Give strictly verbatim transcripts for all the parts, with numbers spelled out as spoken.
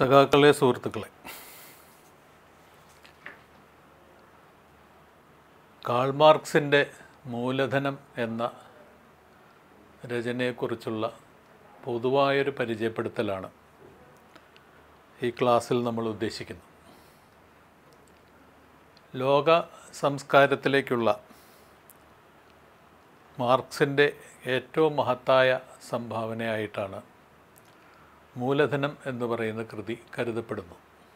സഖാക്കളെ, സുഹൃത്തുക്കളെ, കാൾ മാർക്സിൻ്റെ മൂലധനം എന്ന രചനയെക്കുറിച്ചുള്ള പൊതുവായൊരു പരിചയപ്പെടുത്തലാണ് ഈ ക്ലാസ്സിൽ നമ്മൾ ഉദ്ദേശിക്കുന്നത്. ലോക സംസ്കാരത്തിലേക്കുള്ള മാർക്സിൻ്റെ ഏറ്റവും മഹത്തായ സംഭാവനയായിട്ടാണ് മൂലധനം എന്ന് പറയുന്ന കൃതി കരുതപ്പെടുന്നു.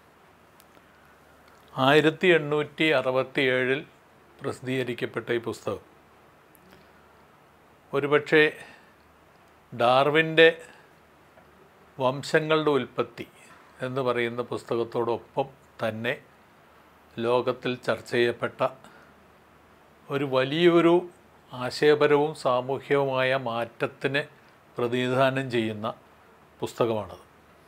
ആയിരത്തി എണ്ണൂറ്റി അറുപത്തി ഏഴിൽ പ്രസിദ്ധീകരിക്കപ്പെട്ട ഈ പുസ്തകം ഒരുപക്ഷെ ഡാർവിൻ്റെ വംശങ്ങളുടെ ഉൽപ്പത്തി എന്ന് പറയുന്ന പുസ്തകത്തോടൊപ്പം തന്നെ ലോകത്തിൽ ചർച്ച ചെയ്യപ്പെട്ട ഒരു വലിയൊരു ആശയപരവും സാമൂഹികവുമായ മാറ്റത്തിന് പ്രതിനിധാനം ചെയ്യുന്ന പുസ്തകമാണത്.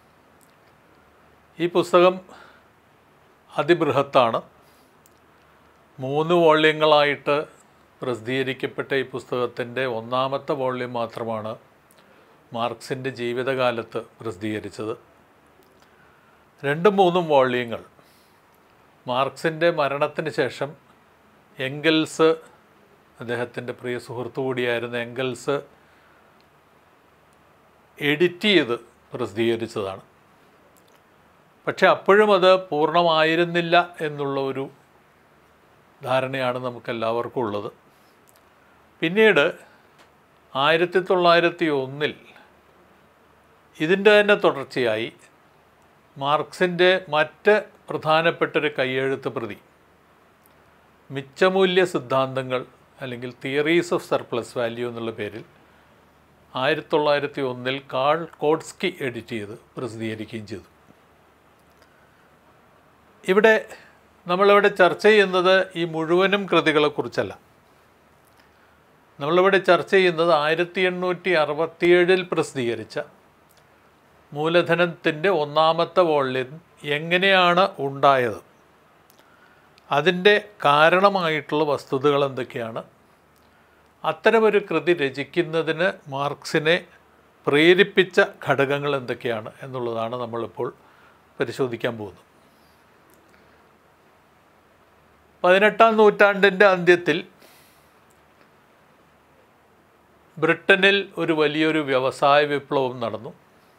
ഈ പുസ്തകം അതിബൃഹത്താണ്. മൂന്ന് വോള്യങ്ങളായിട്ട് പ്രസിദ്ധീകരിക്കപ്പെട്ട ഈ പുസ്തകത്തിൻ്റെ ഒന്നാമത്തെ വോള്യം മാത്രമാണ് മാർക്സിൻ്റെ ജീവിതകാലത്ത് പ്രസിദ്ധീകരിച്ചത്. രണ്ടും മൂന്നും വോള്യങ്ങൾ മാർക്സിൻ്റെ മരണത്തിന് ശേഷം എംഗൽസ്, അദ്ദേഹത്തിൻ്റെ പ്രിയ സുഹൃത്തു കൂടിയായിരുന്ന എംഗൽസ് എഡിറ്റ് ചെയ്ത് പ്രസിദ്ധീകരിച്ചതാണ്. പക്ഷെ അപ്പോഴും അത് പൂർണ്ണമായിരുന്നില്ല എന്നുള്ള ഒരു ധാരണയാണ് നമുക്കെല്ലാവർക്കും ഉള്ളത്. പിന്നീട് ആയിരത്തി തൊള്ളായിരത്തി ഒന്നിൽ ഇതിൻ്റെ തന്നെ തുടർച്ചയായി മാർക്സിൻ്റെ മറ്റ് പ്രധാനപ്പെട്ടൊരു കയ്യെഴുത്ത് പ്രതി മിച്ചമൂല്യ സിദ്ധാന്തങ്ങൾ അല്ലെങ്കിൽ തിയറീസ് ഓഫ് സർപ്ലസ് വാല്യൂ എന്നുള്ള പേരിൽ ആയിരത്തി തൊള്ളായിരത്തി ഒന്നിൽ കാൾ കോട്സ്കി എഡിറ്റ് ചെയ്ത് പ്രസിദ്ധീകരിക്കുകയും ചെയ്തു. ഇവിടെ നമ്മളിവിടെ ചർച്ച ചെയ്യുന്നത് ഈ മുഴുവനും കൃതികളെക്കുറിച്ചല്ല. നമ്മളിവിടെ ചർച്ച ചെയ്യുന്നത് ആയിരത്തി എണ്ണൂറ്റി അറുപത്തിയേഴിൽ പ്രസിദ്ധീകരിച്ച മൂലധനത്തിൻ്റെ ഒന്നാമത്തെ വോള്യം എങ്ങനെയാണ് ഉണ്ടായത്, അതിൻ്റെ കാരണമായിട്ടുള്ള വസ്തുതകൾ എന്തൊക്കെയാണ്, അത്തരമൊരു കൃതി രചിക്കുന്നതിന് മാർക്സിനെ പ്രേരിപ്പിച്ച ഘടകങ്ങൾ എന്തൊക്കെയാണ് എന്നുള്ളതാണ് നമ്മളിപ്പോൾ പരിശോധിക്കാൻ പോകുന്നത്. പതിനെട്ടാം നൂറ്റാണ്ടിൻ്റെ അന്ത്യത്തിൽ ബ്രിട്ടനിൽ ഒരു വലിയൊരു വ്യവസായ വിപ്ലവം നടന്നു.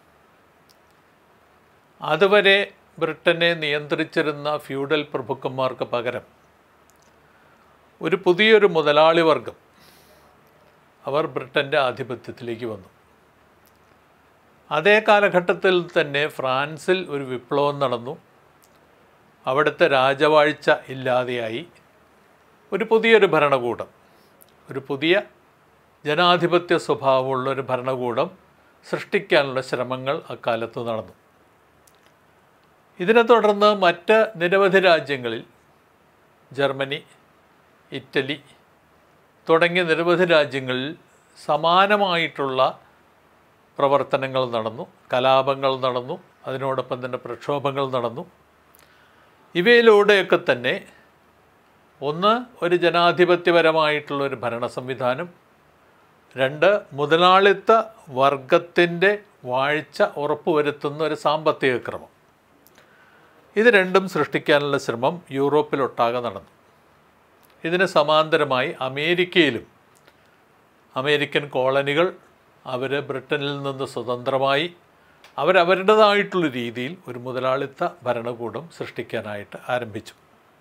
അതുവരെ ബ്രിട്ടനെ നിയന്ത്രിച്ചിരുന്ന ഫ്യൂഡൽ പ്രഭുക്കന്മാർക്ക് പകരം ഒരു പുതിയൊരു മുതലാളി വർഗം അവർ ബ്രിട്ടൻ്റെ ആധിപത്യത്തിലേക്ക് വന്നു. അതേ കാലഘട്ടത്തിൽ തന്നെ ഫ്രാൻസിൽ ഒരു വിപ്ലവം നടന്നു. അവിടുത്തെ രാജവാഴ്ച ഇല്ലാതെയായി. ഒരു പുതിയൊരു ഭരണകൂടം, ഒരു പുതിയ ജനാധിപത്യ സ്വഭാവമുള്ളൊരു ഭരണകൂടം സൃഷ്ടിക്കാനുള്ള ശ്രമങ്ങൾ അക്കാലത്ത് നടന്നു. ഇതിനെ തുടർന്ന് മറ്റ് നിരവധി രാജ്യങ്ങളിൽ, ജർമ്മനി, ഇറ്റലി തുടങ്ങിയ നിരവധി രാജ്യങ്ങളിൽ സമാനമായിട്ടുള്ള പ്രവർത്തനങ്ങൾ നടന്നു, കലാപങ്ങൾ നടന്നു, അതിനോടൊപ്പം തന്നെ പ്രക്ഷോഭങ്ങൾ നടന്നു. ഇവയിലൂടെയൊക്കെ തന്നെ ഒന്ന്, ഒരു ജനാധിപത്യപരമായിട്ടുള്ളൊരു ഭരണ സംവിധാനം, രണ്ട്, മുതലാളിത്ത വർഗത്തിൻ്റെ വാഴ്ച ഉറപ്പുവരുത്തുന്ന ഒരു സാമ്പത്തിക ക്രമം, ഇത് രണ്ടും സൃഷ്ടിക്കാനുള്ള ശ്രമം യൂറോപ്പിലൊട്ടാകെ നടന്നു. ഇതിന് സമാന്തരമായി അമേരിക്കയിലും അമേരിക്കൻ കോളനികൾ അവർ ബ്രിട്ടനിൽ നിന്ന് സ്വതന്ത്രമായി അവരവരുടേതായിട്ടുള്ള രീതിയിൽ ഒരു മുതലാളിത്ത ഭരണകൂടം സൃഷ്ടിക്കാനായിട്ട് ആരംഭിച്ചു.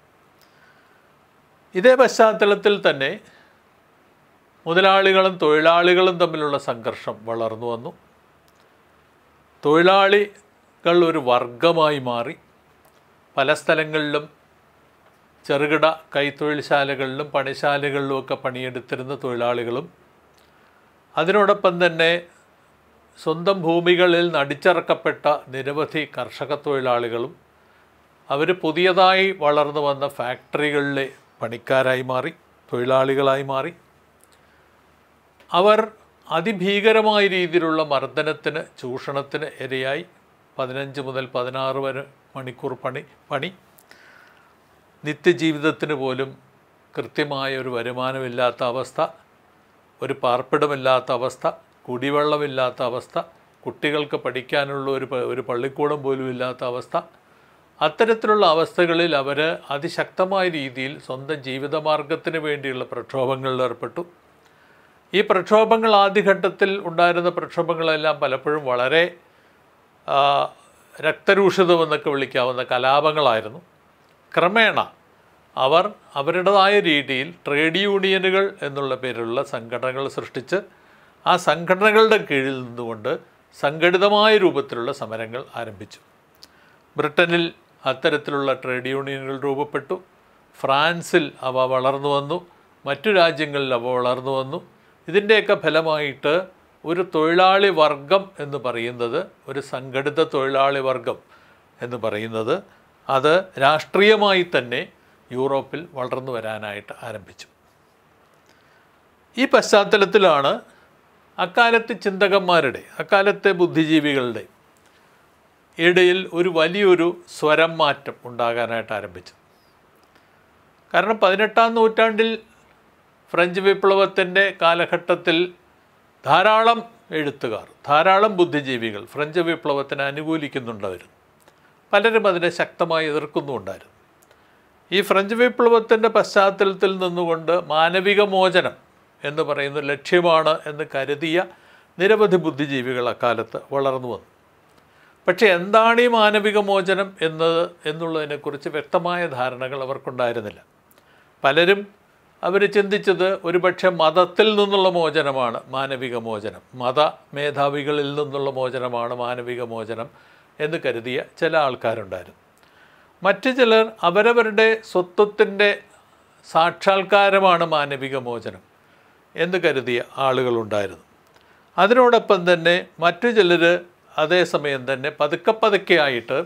ഇതേ പശ്ചാത്തലത്തിൽ തന്നെ മുതലാളികളും തൊഴിലാളികളും തമ്മിലുള്ള സംഘർഷം വളർന്നു വന്നു. തൊഴിലാളികൾ ഒരു വർഗമായി മാറി. പല സ്ഥലങ്ങളിലും ചെറുകിട കൈത്തൊഴിൽശാലകളിലും പണിശാലകളിലുമൊക്കെ പണിയെടുത്തിരുന്ന തൊഴിലാളികളും അതിനോടൊപ്പം തന്നെ സ്വന്തം ഭൂമികളിൽ നടിച്ചിറക്കപ്പെട്ട നിരവധി കർഷക തൊഴിലാളികളും അവർ പുതിയതായി വളർന്നു വന്ന ഫാക്ടറികളിലെ പണിക്കാരായി മാറി, തൊഴിലാളികളായി മാറി. അവർ അതിഭീകരമായ രീതിയിലുള്ള മർദ്ദനത്തിന്, ചൂഷണത്തിന് ഇരയായി. പതിനഞ്ച് മുതൽ പതിനാറ് വരെ മണിക്കൂർ പണി പണി നിത്യജീവിതത്തിന് പോലും കൃത്യമായ ഒരു വരുമാനമില്ലാത്ത അവസ്ഥ, ഒരു പാർപ്പിടമില്ലാത്ത അവസ്ഥ, കുടിവെള്ളമില്ലാത്ത അവസ്ഥ, കുട്ടികൾക്ക് പഠിക്കാനുള്ള ഒരു ഒരു പള്ളിക്കൂടം പോലും ഇല്ലാത്ത അവസ്ഥ. അത്തരത്തിലുള്ള അവസ്ഥകളിൽ അവർ അതിശക്തമായ രീതിയിൽ സ്വന്തം ജീവിതമാർഗത്തിന് വേണ്ടിയുള്ള പ്രക്ഷോഭങ്ങളിൽ ഏർപ്പെട്ടു. ഈ പ്രക്ഷോഭങ്ങൾ ആദ്യഘട്ടത്തിൽ ഉണ്ടായിരുന്ന പ്രക്ഷോഭങ്ങളെല്ലാം പലപ്പോഴും വളരെ രക്തരൂഷിതമെന്നൊക്കെ വിളിക്കാവുന്ന കലാപങ്ങളായിരുന്നു. ക്രമേണ അവർ അവരുടേതായ രീതിയിൽ ട്രേഡ് യൂണിയനുകൾ എന്നുള്ള പേരിലുള്ള സംഘടനകൾ സൃഷ്ടിച്ച് ആ സംഘടനകളുടെ കീഴിൽ നിന്നുകൊണ്ട് സംഘടിതമായ രൂപത്തിലുള്ള സമരങ്ങൾ ആരംഭിച്ചു. ബ്രിട്ടനിൽ അത്തരത്തിലുള്ള ട്രേഡ് യൂണിയനുകൾ രൂപപ്പെട്ടു. ഫ്രാൻസിൽ അവ വളർന്നു വന്നു. മറ്റു രാജ്യങ്ങളിൽ അവ വളർന്നു വന്നു. ഇതിൻ്റെയൊക്കെ ഫലമായിട്ട് ഒരു തൊഴിലാളി വർഗം എന്ന് പറയുന്നത്, ഒരു സംഘടിത തൊഴിലാളി വർഗം എന്ന് പറയുന്നത് അത് രാഷ്ട്രീയമായി തന്നെ യൂറോപ്പിൽ വളർന്നു വരാനായിട്ട് ആരംഭിച്ചു. ഈ പശ്ചാത്തലത്തിലാണ് അക്കാലത്തെ ചിന്തകന്മാരുടെ, അക്കാലത്തെ ബുദ്ധിജീവികളുടെ ഇടയിൽ ഒരു വലിയൊരു സ്വരം മാറ്റം ഉണ്ടാകാനായിട്ട് ആരംഭിച്ചു. കാരണം പതിനെട്ടാം നൂറ്റാണ്ടിൽ ഫ്രഞ്ച് വിപ്ലവത്തിൻ്റെ കാലഘട്ടത്തിൽ ധാരാളം എഴുത്തുകാർ, ധാരാളം ബുദ്ധിജീവികൾ ഫ്രഞ്ച് വിപ്ലവത്തിനെ അനുകൂലിക്കുന്നുണ്ടായിരുന്നു. പലരും അതിനെ ശക്തമായി എതിർക്കുന്നുണ്ടായിരുന്നു. ഈ ഫ്രഞ്ച് വിപ്ലവത്തിൻ്റെ പശ്ചാത്തലത്തിൽ നിന്നുകൊണ്ട് മാനവിക മോചനം എന്ന് പറയുന്ന ലക്ഷ്യമാണ് എന്ന് കരുതിയ നിരവധി ബുദ്ധിജീവികൾ അക്കാലത്ത് വളർന്നു വന്നു. പക്ഷേ എന്താണ് ഈ മാനവിക മോചനം എന്നത് എന്നുള്ളതിനെക്കുറിച്ച് വ്യക്തമായ ധാരണകൾ അവർക്കുണ്ടായിരുന്നില്ല. പലരും അവർ ചിന്തിച്ചത് ഒരുപക്ഷെ മതത്തിൽ നിന്നുള്ള മോചനമാണ് മാനവിക മോചനം, മത മേധാവികളിൽ നിന്നുള്ള മോചനമാണ് മാനവിക മോചനം എന്ന് കരുതിയ ചില ആൾക്കാരുണ്ടായിരുന്നു. മറ്റു ചിലർ അവരവരുടെ സ്വത്വത്തിൻ്റെ സാക്ഷാത്കാരമാണ് മാനവിക മോചനം എന്ന് കരുതിയ ആളുകളുണ്ടായിരുന്നു. അതിനോടൊപ്പം തന്നെ മറ്റു ചിലർ അതേസമയം തന്നെ പതുക്കെ പതുക്കെയായിട്ട്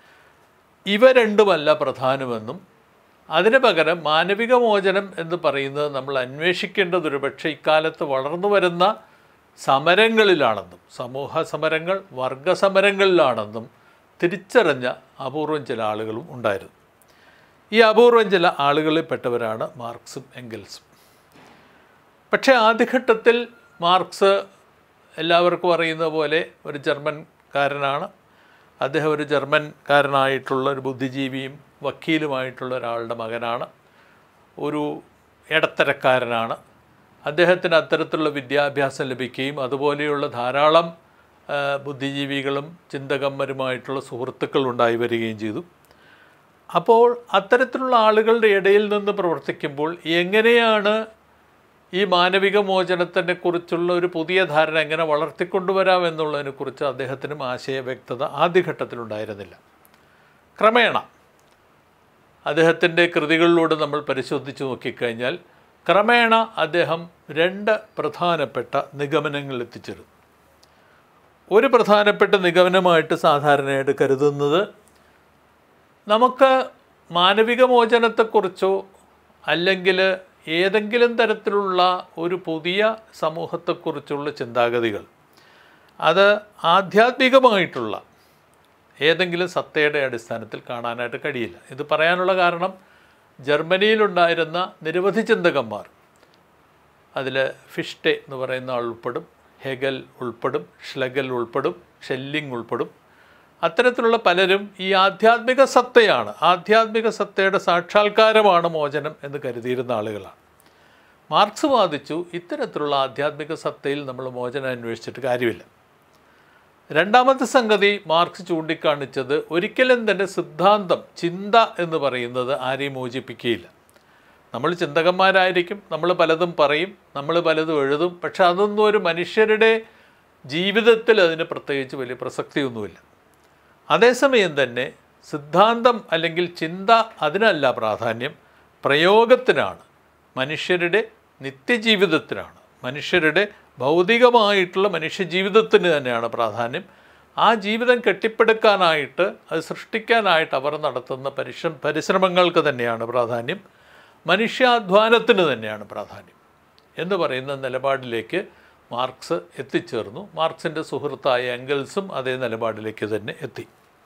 ഇവ രണ്ടുമല്ല പ്രധാനമെന്നും അതിന് പകരം മാനവിക മോചനം എന്ന് പറയുന്നത് നമ്മൾ അന്വേഷിക്കേണ്ടത് ഒരുപക്ഷെ ഇക്കാലത്ത് വളർന്നു വരുന്ന സമരങ്ങളിലാണെന്നും സമൂഹ സമരങ്ങൾ, വർഗസമരങ്ങളിലാണെന്നും തിരിച്ചറിഞ്ഞ അപൂർവം ചില ആളുകളും ഉണ്ടായിരുന്നു. ഈ അപൂർവം ചില ആളുകളിൽപ്പെട്ടവരാണ് മാർക്സും എംഗൽസും. പക്ഷേ ആദ്യഘട്ടത്തിൽ മാർക്സ് എല്ലാവർക്കും അറിയുന്ന പോലെ ഒരു ജർമ്മൻകാരനാണ്. അദ്ദേഹം ഒരു ജർമ്മൻകാരനായിട്ടുള്ള ഒരു ബുദ്ധിജീവിയും വക്കീലുമായിട്ടുള്ള ഒരാളുടെ മകനാണ്. ഒരു ഇടത്തരക്കാരനാണ്. അദ്ദേഹത്തിന് അത്തരത്തിലുള്ള വിദ്യാഭ്യാസം ലഭിക്കുകയും അതുപോലെയുള്ള ധാരാളം ബുദ്ധിജീവികളും ചിന്തകന്മാരുമായിട്ടുള്ള സുഹൃത്തുക്കൾ ഉണ്ടായി വരികയും ചെയ്തു. അപ്പോൾ അത്തരത്തിലുള്ള ആളുകളുടെ ഇടയിൽ നിന്ന് പ്രവർത്തിക്കുമ്പോൾ എങ്ങനെയാണ് ഈ മാനവിക മോചനത്തിനെ കുറിച്ചുള്ള ഒരു പുതിയ ധാരണ എങ്ങനെ വളർത്തിക്കൊണ്ടുവരാം എന്നുള്ളതിനെക്കുറിച്ച് അദ്ദേഹത്തിനും ആശയവ്യക്തത ആദ്യഘട്ടത്തിലുണ്ടായിരുന്നില്ല. ക്രമേണ അദ്ദേഹത്തിൻ്റെ കൃതികളിലൂടെ നമ്മൾ പരിശോധിച്ച് നോക്കിക്കഴിഞ്ഞാൽ ക്രമേണ അദ്ദേഹം രണ്ട് പ്രധാനപ്പെട്ട നിഗമനങ്ങളിൽ എത്തിച്ചേരുന്നു. ഒരു പ്രധാനപ്പെട്ട നിഗമനമായിട്ട് സാധാരണയായിട്ട് കരുതുന്നത്, നമുക്ക് മാനവിക മോചനത്തെക്കുറിച്ചോ അല്ലെങ്കിൽ ഏതെങ്കിലും തരത്തിലുള്ള ഒരു പുതിയ സമൂഹത്തെക്കുറിച്ചുള്ള ചിന്താഗതികൾ അത് ആധ്യാത്മികമായിട്ടുള്ള ഏതെങ്കിലും സത്തയുടെ അടിസ്ഥാനത്തിൽ കാണാനായിട്ട് കഴിയില്ല. ഇത് പറയാനുള്ള കാരണം ജർമ്മനിയിലുണ്ടായിരുന്ന നിരവധി ചിന്തകന്മാർ, അതിൽ ഫിഷ്ടെ എന്ന് പറയുന്ന ആൾ ഉൾപ്പെടും, ഹെഗൽ ഉൾപ്പെടും, ഷ്ലെഗൽ ഉൾപ്പെടും, ഷെല്ലിംഗ് ഉൾപ്പെടും. അത്തരത്തിലുള്ള പലരും ഈ ആധ്യാത്മിക സത്തയാണ്, ആധ്യാത്മിക സത്തയുടെ സാക്ഷാത്കാരമാണ് മോചനം എന്ന് കരുതിയിരുന്ന ആളുകളാണ്. മാർക്സ് വാദിച്ചു ഇത്തരത്തിലുള്ള ആധ്യാത്മിക സത്തയിൽ നമ്മൾ മോചനം അന്വേഷിച്ചിട്ട് കാര്യമില്ല. രണ്ടാമത്തെ സംഗതി മാർക്സ് ചൂണ്ടിക്കാണിച്ചത്, ഒരിക്കലും തന്നെ സിദ്ധാന്തം, ചിന്ത എന്ന് പറയുന്നത് ആരെയും മോചിപ്പിക്കുകയില്ല. നമ്മൾ ചിന്തകന്മാരായിരിക്കും, നമ്മൾ പലതും പറയും, നമ്മൾ പലതും എഴുതും, പക്ഷെ അതൊന്നും ഒരു മനുഷ്യരുടെ ജീവിതത്തിൽ അതിന് പ്രത്യേകിച്ച് വലിയ പ്രസക്തിയൊന്നുമില്ല. അതേസമയം തന്നെ സിദ്ധാന്തം അല്ലെങ്കിൽ ചിന്ത അതിനല്ല പ്രാധാന്യം, പ്രയോഗത്തിനാണ്, മനുഷ്യരുടെ നിത്യജീവിതത്തിനാണ്, മനുഷ്യരുടെ ഭൗതികമായിട്ടുള്ള മനുഷ്യജീവിതത്തിന് തന്നെയാണ് പ്രാധാന്യം. ആ ജീവിതം കെട്ടിപ്പടുക്കാനായിട്ട്, അത് സൃഷ്ടിക്കാനായിട്ട് അവർ നടത്തുന്ന പരിശ്രമ പരിശ്രമങ്ങൾക്ക് തന്നെയാണ് പ്രാധാന്യം, മനുഷ്യാധ്വാനത്തിന് തന്നെയാണ് പ്രാധാന്യം എന്ന് പറയുന്ന നിലപാടിലേക്ക് മാർക്സ് എത്തിച്ചേർന്നു. മാർക്സിൻ്റെ സുഹൃത്തായ എംഗൽസും അതേ നിലപാടിലേക്ക് തന്നെ എത്തി.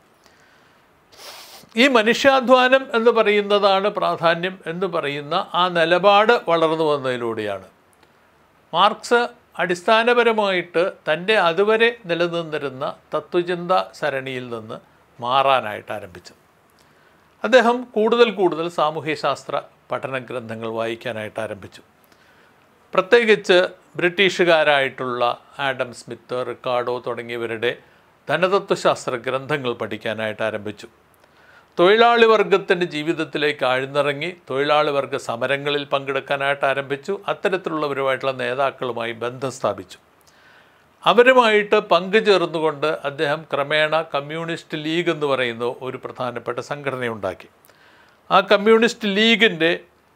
ഈ മനുഷ്യാധ്വാനം എന്ന് പറയുന്നതാണ് പ്രാധാന്യം എന്ന് പറയുന്ന ആ നിലപാട് വളർന്നു വന്നതിലൂടെയാണ് മാർക്സ് അടിസ്ഥാനപരമായിട്ട് തൻ്റെ അതുവരെ നിലനിന്നിരുന്ന തത്വചിന്ത സരണിയിൽ നിന്ന് മാറാനായിട്ട് ആരംഭിച്ചത്. അദ്ദേഹം കൂടുതൽ കൂടുതൽ സാമൂഹ്യശാസ്ത്ര പഠന ഗ്രന്ഥങ്ങൾ വായിക്കാനായിട്ട് ആരംഭിച്ചു. പ്രത്യേകിച്ച് ബ്രിട്ടീഷുകാരായിട്ടുള്ള ആഡം സ്മിത്ത്, റിക്കാർഡോ തുടങ്ങിയവരുടെ ധനതത്വശാസ്ത്ര ഗ്രന്ഥങ്ങൾ പഠിക്കാനായിട്ട് ആരംഭിച്ചു. തൊഴിലാളി വർഗത്തിൻ്റെ ജീവിതത്തിലേക്ക് ആഴ്ന്നിറങ്ങി തൊഴിലാളി വർഗ സമരങ്ങളിൽ പങ്കെടുക്കാനായിട്ട് ആരംഭിച്ചു. അത്തരത്തിലുള്ളവരുമായിട്ടുള്ള നേതാക്കളുമായി ബന്ധം സ്ഥാപിച്ചു. അവരുമായിട്ട് പങ്കുചേർന്നുകൊണ്ട് അദ്ദേഹം ക്രമേണ കമ്മ്യൂണിസ്റ്റ് ലീഗ് എന്ന് പറയുന്ന ഒരു പ്രധാനപ്പെട്ട സംഘടനയുണ്ടാക്കി. ആ കമ്മ്യൂണിസ്റ്റ് ലീഗിൻ്റെ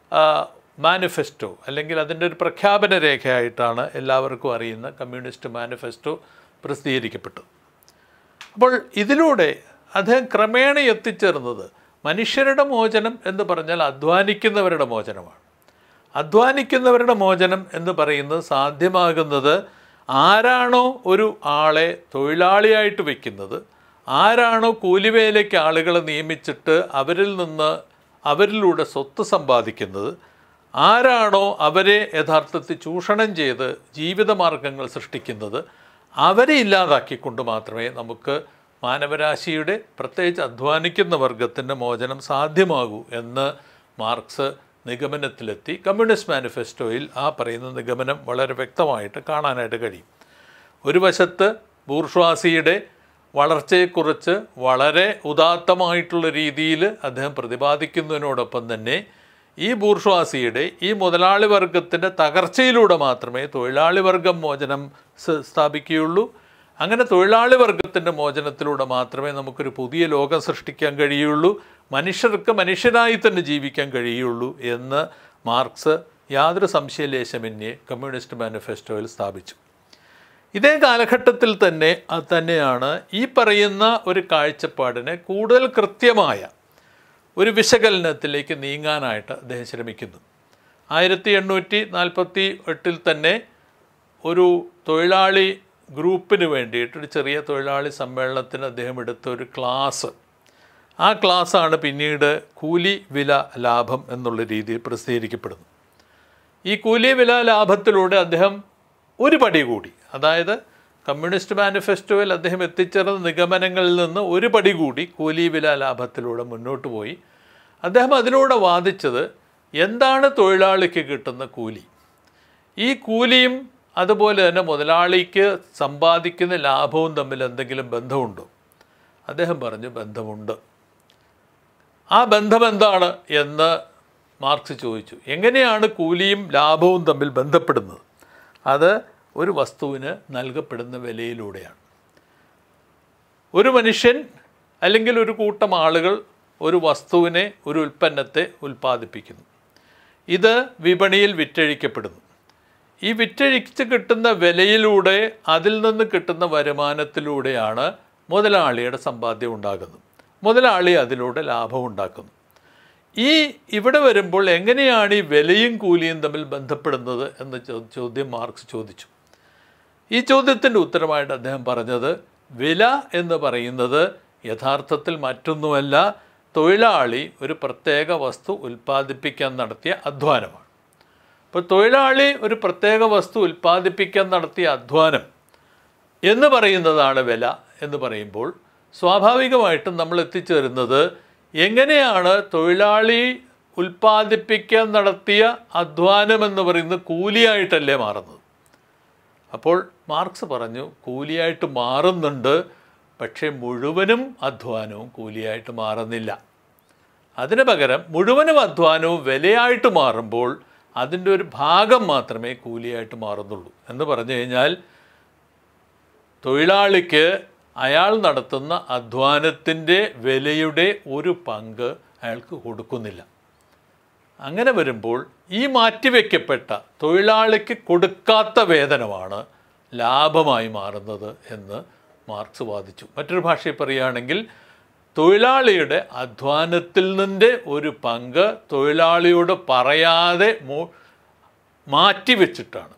മാനിഫെസ്റ്റോ അല്ലെങ്കിൽ അതിൻ്റെ ഒരു പ്രഖ്യാപന രേഖയായിട്ടാണ് എല്ലാവർക്കും അറിയുന്ന കമ്മ്യൂണിസ്റ്റ് മാനിഫെസ്റ്റോ പ്രസിദ്ധീകരിക്കപ്പെട്ടത്. അപ്പോൾ ഇതിലൂടെ അദ്ദേഹം ക്രമേണ എത്തിച്ചേർന്നത് മനുഷ്യരുടെ മോചനം എന്ന് പറഞ്ഞാൽ അധ്വാനിക്കുന്നവരുടെ മോചനമാണ്. അധ്വാനിക്കുന്നവരുടെ മോചനം എന്ന് പറയുന്നത് സാധ്യമാകുന്നത് ആരാണോ ഒരു ആളെ തൊഴിലാളിയായിട്ട് വയ്ക്കുന്നത്, ആരാണോ കൂലിവേലയ്ക്ക് ആളുകളെ നിയമിച്ചിട്ട് അവരിൽ നിന്ന് അവരിലൂടെ സ്വത്ത് സമ്പാദിക്കുന്നത്, ആരാണോ അവരെ യഥാർത്ഥത്തിൽ ചൂഷണം ചെയ്ത് ജീവിതമാർഗങ്ങൾ സൃഷ്ടിക്കുന്നത്, അവരെ ഇല്ലാതാക്കിക്കൊണ്ട് മാത്രമേ നമുക്ക് മാനവരാശിയുടെ പ്രത്യേകിച്ച് അധ്വാനിക്കുന്ന വർഗത്തിൻ്റെ മോചനം സാധ്യമാകൂ എന്ന് മാർക്സ് നിഗമനത്തിലെത്തി. കമ്മ്യൂണിസ്റ്റ് മാനിഫെസ്റ്റോയിൽ ആ പറയുന്ന നിഗമനം വളരെ വ്യക്തമായിട്ട് കാണാനായിട്ട് കഴിയും. ഒരു വശത്ത് ബൂർഷ്വാസിയുടെ വളർച്ചയെക്കുറിച്ച് വളരെ ഉദാത്തമായിട്ടുള്ള രീതിയിൽ അദ്ദേഹം പ്രതിപാദിക്കുന്നതിനോടൊപ്പം തന്നെ ഈ ബൂർഷ്വാസിയുടെ ഈ മുതലാളി വർഗത്തിൻ്റെ തകർച്ചയിലൂടെ മാത്രമേ തൊഴിലാളി വർഗം മോചനം സ്ഥാപിക്കുകയുള്ളൂ. അങ്ങനെ തൊഴിലാളി വർഗത്തിൻ്റെ മോചനത്തിലൂടെ മാത്രമേ നമുക്കൊരു പുതിയ ലോകം സൃഷ്ടിക്കാൻ കഴിയുള്ളൂ, മനുഷ്യർക്ക് മനുഷ്യരായി തന്നെ ജീവിക്കാൻ കഴിയുള്ളൂ എന്ന് മാർക്സ് യാതൊരു സംശയലേശമന്യേ കമ്മ്യൂണിസ്റ്റ് മാനിഫെസ്റ്റോയിൽ സ്ഥാപിച്ചു. ഇതേ കാലഘട്ടത്തിൽ തന്നെ തന്നെയാണ് ഈ പറയുന്ന ഒരു കാഴ്ചപ്പാടിനെ കൂടുതൽ കൃത്യമായ ഒരു വിശകലനത്തിലേക്ക് നീങ്ങാനായിട്ട് അദ്ദേഹം ശ്രമിക്കുന്നു. ആയിരത്തി എണ്ണൂറ്റി നാൽപ്പത്തി എട്ടിൽ തന്നെ ഒരു തൊഴിലാളി ഗ്രൂപ്പിന് വേണ്ടിയിട്ട് ഒരു ചെറിയ തൊഴിലാളി സമ്മേളനത്തിന് അദ്ദേഹം എടുത്ത ഒരു ക്ലാസ്, ആ ക്ലാസ്സാണ് പിന്നീട് കൂലി വില ലാഭം എന്നുള്ള രീതിയിൽ പ്രസിദ്ധീകരിക്കപ്പെടുന്നു. ഈ കൂലി വില ലാഭത്തിലൂടെ അദ്ദേഹം ഒരു പടി കൂടി, അതായത് കമ്മ്യൂണിസ്റ്റ് മാനിഫെസ്റ്റോയിൽ അദ്ദേഹം എത്തിച്ചേർന്ന നിഗമനങ്ങളിൽ നിന്ന് ഒരു പടി കൂടി കൂലി വില ലാഭത്തിലൂടെ മുന്നോട്ട് പോയി. അദ്ദേഹം അതിലൂടെ വാദിച്ചത് എന്താണ് തൊഴിലാളിക്ക് കിട്ടുന്ന കൂലി, ഈ കൂലിയും അതുപോലെ തന്നെ മുതലാളിക്ക് സമ്പാദിക്കുന്ന ലാഭവും തമ്മിൽ എന്തെങ്കിലും ബന്ധമുണ്ടോ? അദ്ദേഹം പറഞ്ഞു ബന്ധമുണ്ട്. ആ ബന്ധം എന്താണ് എന്ന് മാർക്സ് ചോദിച്ചു. എങ്ങനെയാണ് കൂലിയും ലാഭവും തമ്മിൽ ബന്ധപ്പെടുന്നത്? അത് ഒരു വസ്തുവിന് നൽകപ്പെടുന്ന വിലയിലൂടെയാണ്. ഒരു മനുഷ്യൻ അല്ലെങ്കിൽ ഒരു കൂട്ടം ആളുകൾ ഒരു വസ്തുവിനെ, ഒരു ഉൽപ്പന്നത്തെ ഉൽപ്പാദിപ്പിക്കുന്നു. ഇത് വിപണിയിൽ വിറ്റഴിക്കപ്പെടുന്നു. ഈ വിറ്റഴിച്ച് കിട്ടുന്ന വിലയിലൂടെ അതിൽ നിന്ന് കിട്ടുന്ന വരുമാനത്തിലൂടെയാണ് മുതലാളിയുടെ സമ്പാദ്യം ഉണ്ടാകുന്നത്. മുതലാളി അതിലൂടെ ലാഭം ഉണ്ടാക്കുന്നു. ഈ ഇവിടെ വരുമ്പോൾ എങ്ങനെയാണ് ഈ വിലയും കൂലിയും തമ്മിൽ ബന്ധപ്പെടുന്നത് എന്ന ചോദ്യം മാർക്സ് ചോദിച്ചു. ഈ ചോദ്യത്തിൻ്റെ ഉത്തരമായിട്ട് അദ്ദേഹം പറഞ്ഞത് വില എന്ന് പറയുന്നത് യഥാർത്ഥത്തിൽ മറ്റൊന്നുമല്ല, തൊഴിലാളി ഒരു പ്രത്യേക വസ്തു ഉൽപ്പാദിപ്പിക്കാൻ നടത്തിയ അധ്വാനമാണ്. അപ്പോൾ തൊഴിലാളി ഒരു പ്രത്യേക വസ്തു ഉൽപ്പാദിപ്പിക്കാൻ നടത്തിയ അധ്വാനം എന്ന് പറയുന്നതാണ് വില എന്ന് പറയുമ്പോൾ സ്വാഭാവികമായിട്ടും നമ്മൾ എത്തിച്ചേരുന്നത് എങ്ങനെയാണ് തൊഴിലാളി ഉൽപ്പാദിപ്പിക്കാൻ നടത്തിയ അധ്വാനം എന്ന് പറയുന്നത് കൂലിയായിട്ടല്ലേ മാറുന്നത്? അപ്പോൾ മാർക്സ് പറഞ്ഞു കൂലിയായിട്ട് മാറുന്നുണ്ട്, പക്ഷേ മുഴുവനും അധ്വാനവും കൂലിയായിട്ട് മാറുന്നില്ല. അതിന് പകരം മുഴുവനും അധ്വാനവും വിലയായിട്ട് മാറുമ്പോൾ അതിൻ്റെ ഒരു ഭാഗം മാത്രമേ കൂലിയായിട്ട് മാറുന്നുള്ളൂ. എന്ന് പറഞ്ഞു കഴിഞ്ഞാൽ തൊഴിലാളിക്ക് അയാൾ നടത്തുന്ന അധ്വാനത്തിൻ്റെ വിലയുടെ ഒരു പങ്ക് അയാൾക്ക് കൊടുക്കുന്നില്ല. അങ്ങനെ വരുമ്പോൾ ഈ മാറ്റിവെക്കപ്പെട്ട തൊഴിലാളിക്ക് കൊടുക്കാത്ത വേതനമാണ് ലാഭമായി മാറുന്നത് എന്ന് മാർക്സ് വാദിച്ചു. മറ്റൊരു ഭാഷയിൽ പറയുകയാണെങ്കിൽ തൊഴിലാളിയുടെ അധ്വാനത്തിൽ നിൻ്റെ ഒരു പങ്ക് തൊഴിലാളിയോട് പറയാതെ മാറ്റിവെച്ചിട്ടാണ്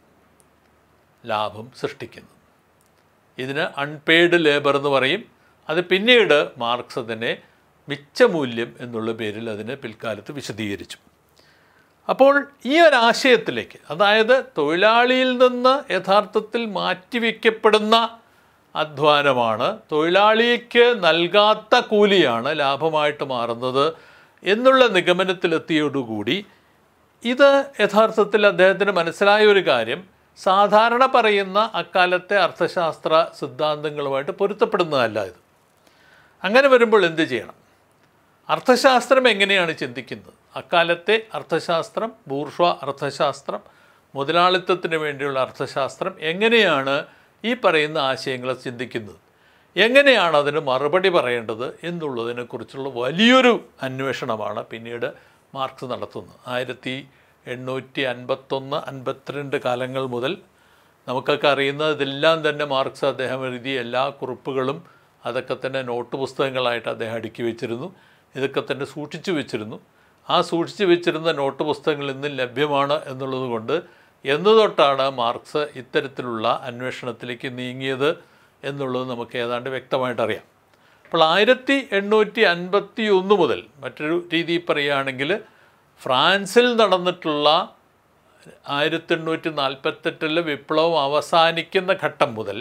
ലാഭം സൃഷ്ടിക്കുന്നത്. ഇതിന് അൺപെയ്ഡ് ലേബർ എന്ന് പറയും. അത് പിന്നീട് മാർക്സ് അതിനെ മിച്ചമൂല്യം എന്നുള്ള പേരിൽ അതിനെ പിൽക്കാലത്ത് വിശദീകരിച്ചു. അപ്പോൾ ഈ ഒരാശയത്തിലേക്ക്, അതായത് തൊഴിലാളിയിൽ നിന്ന് യഥാർത്ഥത്തിൽ മാറ്റിവെക്കപ്പെടുന്ന അധ്വാനമാണ്, തൊഴിലാളിക്ക് നൽകാത്ത കൂലിയാണ് ലാഭമായിട്ട് മാറുന്നത് എന്നുള്ള നിഗമനത്തിലെത്തിയോടുകൂടി ഇത് യഥാർത്ഥത്തിൽ അദ്ദേഹത്തിന് മനസ്സിലായ ഒരു കാര്യം സാധാരണ പറയുന്ന അക്കാലത്തെ അർത്ഥശാസ്ത്ര സിദ്ധാന്തങ്ങളുമായിട്ട് പൊരുത്തപ്പെടുന്നതല്ല ഇത്. അങ്ങനെ വരുമ്പോൾ എന്ത് ചെയ്യണം? അർത്ഥശാസ്ത്രം എങ്ങനെയാണ് ചിന്തിക്കുന്നത്? അക്കാലത്തെ അർത്ഥശാസ്ത്രം, ബൂർഷ്വാ അർത്ഥശാസ്ത്രം, മുതലാളിത്തത്തിന് വേണ്ടിയുള്ള അർത്ഥശാസ്ത്രം എങ്ങനെയാണ് ഈ പറയുന്ന ആശയങ്ങളെ ചിന്തിക്കുന്നത്, എങ്ങനെയാണ് അതിന് മറുപടി പറയേണ്ടത് എന്നുള്ളതിനെക്കുറിച്ചുള്ള വലിയൊരു അന്വേഷണമാണ് പിന്നീട് മാർക്സ് നടത്തുന്നത്. ആയിരത്തി എണ്ണൂറ്റി അൻപത്തൊന്ന് അൻപത്തിരണ്ട് കാലങ്ങൾ മുതൽ നമുക്കൊക്കെ അറിയുന്നത് ഇതെല്ലാം തന്നെ മാർക്സ് അദ്ദേഹം എഴുതിയ എല്ലാ കുറിപ്പുകളും അതൊക്കെ തന്നെ നോട്ട് പുസ്തകങ്ങളായിട്ട് അദ്ദേഹം അടുക്കി വെച്ചിരുന്നു. ഇതൊക്കെ തന്നെ സൂക്ഷിച്ചു വെച്ചിരുന്നു. ആ സൂക്ഷിച്ചു വെച്ചിരുന്ന നോട്ട് പുസ്തകങ്ങൾ ഇന്നും ലഭ്യമാണ് എന്നുള്ളത് കൊണ്ട് എന്നു തൊട്ടാണ് മാർക്സ് ഇത്തരത്തിലുള്ള അന്വേഷണത്തിലേക്ക് നീങ്ങിയത് എന്നുള്ളത് നമുക്ക് ഏതാണ്ട് വ്യക്തമായിട്ടറിയാം. അപ്പോൾ ആയിരത്തി എണ്ണൂറ്റി അൻപത്തി ഒന്ന് മുതൽ മറ്റൊരു രീതിയിൽ പറയുകയാണെങ്കിൽ ഫ്രാൻസിൽ നടന്നിട്ടുള്ള ആയിരത്തി എണ്ണൂറ്റി നാൽപ്പത്തെട്ടിലെ വിപ്ലവം അവസാനിക്കുന്ന ഘട്ടം മുതൽ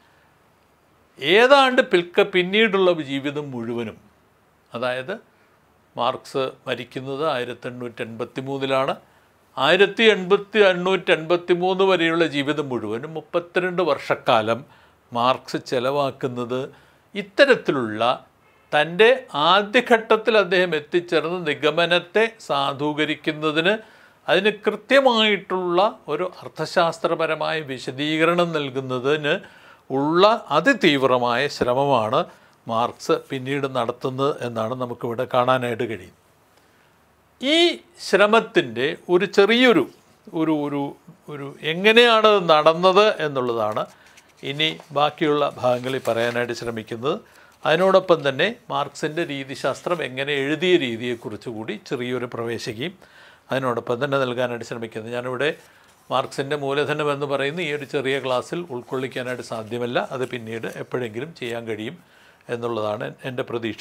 ഏതാണ്ട് പിൽക്ക പിന്നീടുള്ള ജീവിതം മുഴുവനും, അതായത് മാർക്സ് മരിക്കുന്നത് ആയിരത്തി എണ്ണൂറ്റി എൺപത്തി മൂന്നിലാണ്. ആയിരത്തി എൺപത്തി എണ്ണൂറ്റി എൺപത്തി മൂന്ന് വരെയുള്ള ജീവിതം മുഴുവനും മുപ്പത്തിരണ്ട് വർഷക്കാലം മാർക്സ് ചെലവാക്കുന്നത് ഇത്തരത്തിലുള്ള തൻ്റെ ആദ്യഘട്ടത്തിൽ അദ്ദേഹം എത്തിച്ചേർന്ന നിഗമനത്തെ സാധൂകരിക്കുന്നതിന്, അതിന് കൃത്യമായിട്ടുള്ള ഒരു അർത്ഥശാസ്ത്രപരമായ വിശദീകരണം നൽകുന്നതിന് ഉള്ള അതിതീവ്രമായ ശ്രമമാണ് മാർക്സ് പിന്നീട് നടത്തുന്നത് എന്നാണ് നമുക്കിവിടെ കാണാനായിട്ട് കഴിയും. ഈ ശ്രമത്തിൻ്റെ ഒരു ചെറിയൊരു ഒരു ഒരു ഒരു എങ്ങനെയാണ് നടന്നത് എന്നുള്ളതാണ് ഇനി ബാക്കിയുള്ള ഭാഗങ്ങളിൽ പറയാനായിട്ട് ശ്രമിക്കുന്നത്. അതിനോടൊപ്പം തന്നെ മാർക്സിൻ്റെ രീതിശാസ്ത്രം എങ്ങനെ എഴുതിയ രീതിയെക്കുറിച്ച് കൂടി ചെറിയൊരു പ്രവേശിക്കുകയും അതിനോടൊപ്പം തന്നെ നൽകാനായിട്ട് ശ്രമിക്കുന്നത്. ഞാനിവിടെ മാർക്സിൻ്റെ മൂലധനം എന്ന് പറയുന്ന ഈ ഒരു ചെറിയ ക്ലാസ്സിൽ ഉൾക്കൊള്ളിക്കാനായിട്ട് സാധ്യമല്ല. അത് പിന്നീട് എപ്പോഴെങ്കിലും ചെയ്യാൻ കഴിയും എന്നുള്ളതാണ് എൻ്റെ പ്രതീക്ഷ.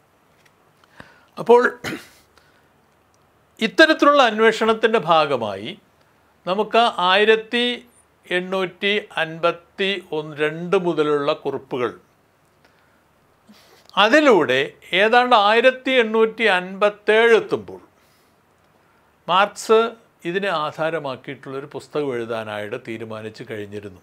അപ്പോൾ ഇത്തരത്തിലുള്ള അന്വേഷണത്തിൻ്റെ ഭാഗമായി നമുക്ക് ആയിരത്തി എണ്ണൂറ്റി അൻപത്തി ഒന്ന് രണ്ട് മുതലുള്ള കുറിപ്പുകൾ, അതിലൂടെ ഏതാണ്ട് ആയിരത്തി എണ്ണൂറ്റി അൻപത്തേഴ് എത്തുമ്പോൾ മാർക്സ് ഇതിനെ ആധാരമാക്കിയിട്ടുള്ളൊരു പുസ്തകം എഴുതാനായിട്ട് തീരുമാനിച്ചു കഴിഞ്ഞിരുന്നു.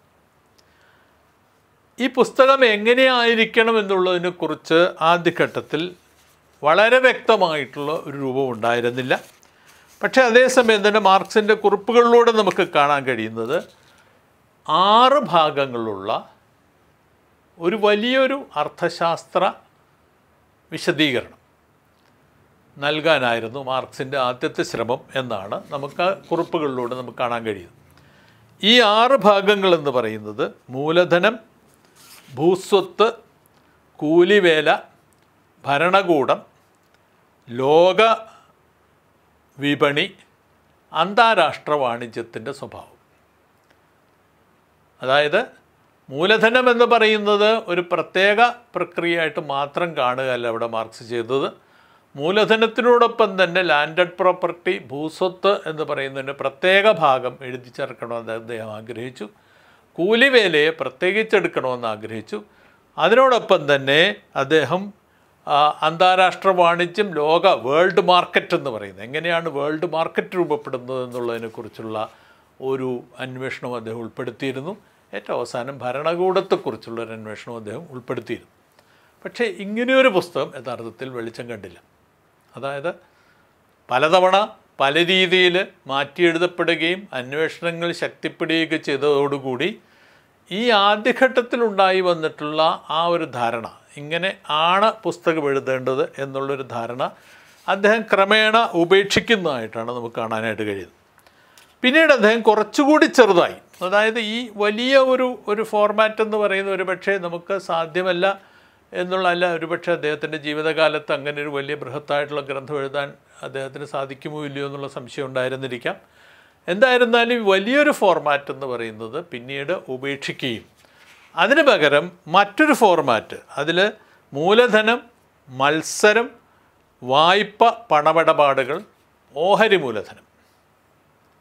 ഈ പുസ്തകം എങ്ങനെയായിരിക്കണം എന്നുള്ളതിനെക്കുറിച്ച് ആദ്യഘട്ടത്തിൽ വളരെ വ്യക്തമായിട്ടുള്ള ഒരു രൂപം ഉണ്ടായിരുന്നില്ല. പക്ഷേ അതേസമയം തന്നെ മാർക്സിൻ്റെ കുറിപ്പുകളിലൂടെ നമുക്ക് കാണാൻ കഴിയുന്നത് ആറ് ഭാഗങ്ങളുള്ള ഒരു വലിയൊരു അർത്ഥശാസ്ത്ര വിശദീകരണം നൽകാനായിരുന്നു മാർക്സിൻ്റെ ആദ്യത്തെ ശ്രമം എന്നാണ് നമുക്ക് കുറിപ്പുകളിലൂടെ നമുക്ക് കാണാൻ കഴിയുന്നത്. ഈ ആറ് ഭാഗങ്ങളെന്ന് പറയുന്നത് മൂലധനം, ഭൂസ്വത്ത്, കൂലിവേല, ഭരണകൂടം, ലോക വിപണി, അന്താരാഷ്ട്ര വാണിജ്യത്തിൻ്റെ സ്വഭാവം. അതായത് മൂലധനം എന്ന് പറയുന്നത് ഒരു പ്രത്യേക പ്രക്രിയയായിട്ട് മാത്രം കാണുകയല്ല ഇവിടെ മാർക്സ് ചെയ്തത്. മൂലധനത്തിനോടൊപ്പം തന്നെ ലാൻഡഡ് പ്രോപ്പർട്ടി, ഭൂസ്വത്ത് എന്ന് പറയുന്നതിൻ്റെ പ്രത്യേക ഭാഗം എഴുതി ചേർക്കണമെന്ന് അദ്ദേഹം ആഗ്രഹിച്ചു. കൂലിവേലയെ പ്രത്യേകിച്ചെടുക്കണമെന്ന് ആഗ്രഹിച്ചു. അതിനോടൊപ്പം തന്നെ അദ്ദേഹം അന്താരാഷ്ട്ര വാണിജ്യം, ലോക വേൾഡ് മാർക്കറ്റ് എന്ന് പറയുന്നത്, എങ്ങനെയാണ് വേൾഡ് മാർക്കറ്റ് രൂപപ്പെടുന്നത് എന്നുള്ളതിനെക്കുറിച്ചുള്ള ഒരു അന്വേഷണം അദ്ദേഹം ഉൾപ്പെടുത്തിയിരുന്നു. ഏറ്റവും അവസാനം ഭരണകൂടത്തെക്കുറിച്ചുള്ളൊരു അന്വേഷണം അദ്ദേഹം ഉൾപ്പെടുത്തിയിരുന്നു. പക്ഷേ ഇങ്ങനെയൊരു പുസ്തകം യഥാർത്ഥത്തിൽ വെളിച്ചം കണ്ടില്ല. അതായത് പലതവണ പല രീതിയിൽ മാറ്റിയെഴുതപ്പെടുകയും അന്വേഷണങ്ങൾ ശക്തിപ്പെടുകയൊക്കെ ചെയ്തതോടുകൂടി ഈ ആദ്യഘട്ടത്തിലുണ്ടായി വന്നിട്ടുള്ള ആ ഒരു ധാരണ, ഇങ്ങനെ ആണ് പുസ്തകം എഴുതേണ്ടത് എന്നുള്ളൊരു ധാരണ അദ്ദേഹം ക്രമേണ ഉപേക്ഷിക്കുന്നതായിട്ടാണ് നമുക്ക് കാണാനായിട്ട് കഴിയുന്നത്. പിന്നീട് അദ്ദേഹം കുറച്ചുകൂടി ചെറുതായി, അതായത് ഈ വലിയ ഒരു ഒരു ഫോർമാറ്റ് എന്ന് പറയുന്ന ഒരു പക്ഷേ നമുക്ക് സാധ്യമല്ല എന്നുള്ളതല്ല, ഒരുപക്ഷെ അദ്ദേഹത്തിൻ്റെ ജീവിതകാലത്ത് അങ്ങനെ ഒരു വലിയ ബൃഹത്തായിട്ടുള്ള ഗ്രന്ഥം എഴുതാൻ അദ്ദേഹത്തിന് സാധിക്കുമോ ഇല്ലയോ എന്നുള്ള സംശയം ഉണ്ടായിരുന്നിരിക്കാം. എന്തായിരുന്നാലും വലിയൊരു ഫോർമാറ്റ് എന്ന് പറയുന്നത് പിന്നീട് ഉപേക്ഷിക്കുകയും അതിന് പകരം മറ്റൊരു ഫോർമാറ്റ്, അതിൽ മൂലധനം, മത്സരം, വായ്പ, പണമിടപാടുകൾ, ഓഹരി മൂലധനം,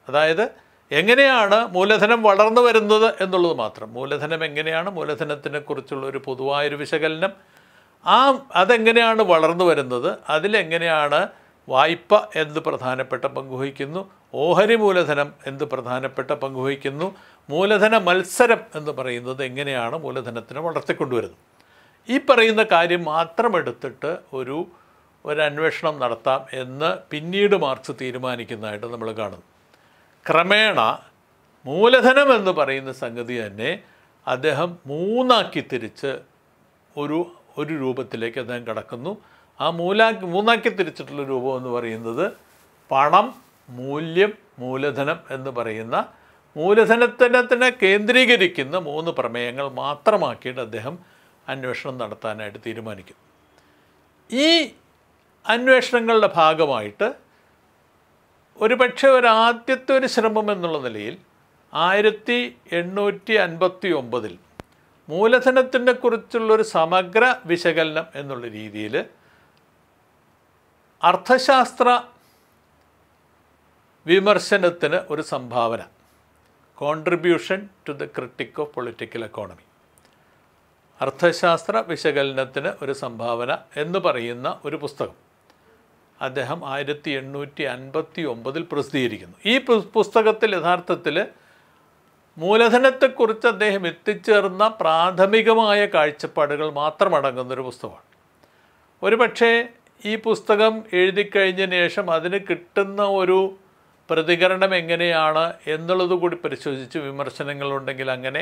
അതായത് എങ്ങനെയാണ് മൂലധനം വളർന്നു വരുന്നത് എന്നുള്ളത് മാത്രം. മൂലധനം എങ്ങനെയാണ്, മൂലധനത്തിനെക്കുറിച്ചുള്ള ഒരു പൊതുവായൊരു വിശകലനം, ആ അതെങ്ങനെയാണ് വളർന്നു വരുന്നത്, അതിലെങ്ങനെയാണ് വായ്പ എന്ത് പ്രധാനപ്പെട്ട പങ്കുവഹിക്കുന്നു, ഓഹരി മൂലധനം എന്ത് പ്രധാനപ്പെട്ട പങ്കുവഹിക്കുന്നു, മൂലധന മത്സരം എന്ന് പറയുന്നത് എങ്ങനെയാണ് മൂലധനത്തിനെ വളർത്തിക്കൊണ്ടുവരുന്നത്. ഈ പറയുന്ന കാര്യം മാത്രം എടുത്തിട്ട് ഒരു ഒരു അന്വേഷണം നടത്താം എന്ന് പിന്നീട് മാർക്സ് തീരുമാനിക്കുന്നതായിട്ട് നമ്മൾ കാണുന്നു. ക്രമേണ മൂലധനം എന്ന് പറയുന്ന സംഗതി തന്നെ അദ്ദേഹം മൂന്നാക്കി തിരിച്ച് ഒരു ഒരു രൂപത്തിലേക്ക് അദ്ദേഹം കടക്കുന്നു. ആ മൂലാക്കി മൂന്നാക്കി തിരിച്ചിട്ടുള്ള രൂപം എന്ന് പറയുന്നത് പണം, മൂല്യം, മൂലധനം എന്ന് പറയുന്ന മൂലധനത്തിനെ കേന്ദ്രീകരിക്കുന്ന മൂന്ന് പ്രമേയങ്ങൾ മാത്രമാക്കിയിട്ട് അദ്ദേഹം അന്വേഷണം നടത്താനായിട്ട് തീരുമാനിക്കും. ഈ അന്വേഷണങ്ങളുടെ ഭാഗമായിട്ട് ഒരുപക്ഷെ ഒരാദ്യത്തെ ഒരു ശ്രമം എന്നുള്ള നിലയിൽ ആയിരത്തി എണ്ണൂറ്റി അൻപത്തി ഒമ്പതിൽ മൂലധനത്തിനെ കുറിച്ചുള്ളൊരു സമഗ്ര വിശകലനം എന്നുള്ള രീതിയിൽ അർത്ഥശാസ്ത്ര വിമർശനത്തിന് ഒരു സംഭാവന, contribution to the critique of political economy, അർത്ഥശാസ്ത്ര വിശകലനത്തിന് ഒരു സംഭാവന എന്ന് പറയുന്ന ഒരു പുസ്തകം അദ്ദേഹം ആയിരത്തി എണ്ണൂറ്റി അൻപത്തി ഒമ്പതിൽ പ്രസിദ്ധീകരിക്കുന്നു. ഈ പുസ്തകത്തിൽ യഥാർത്ഥത്തിൽ മൂലധനത്തെക്കുറിച്ച് അദ്ദേഹം എത്തിച്ചേർന്ന പ്രാഥമികമായ കാഴ്ചപ്പാടുകൾ മാത്രമടങ്ങുന്നൊരു പുസ്തകമാണ്. ഒരുപക്ഷെ ഈ പുസ്തകം എഴുതിക്കഴിഞ്ഞതിന് ശേഷം അതിന് കിട്ടുന്ന ഒരു പ്രതികരണം എങ്ങനെയാണ് എന്നുള്ളത് കൂടി പരിശോധിച്ച്, വിമർശനങ്ങളുണ്ടെങ്കിൽ അങ്ങനെ,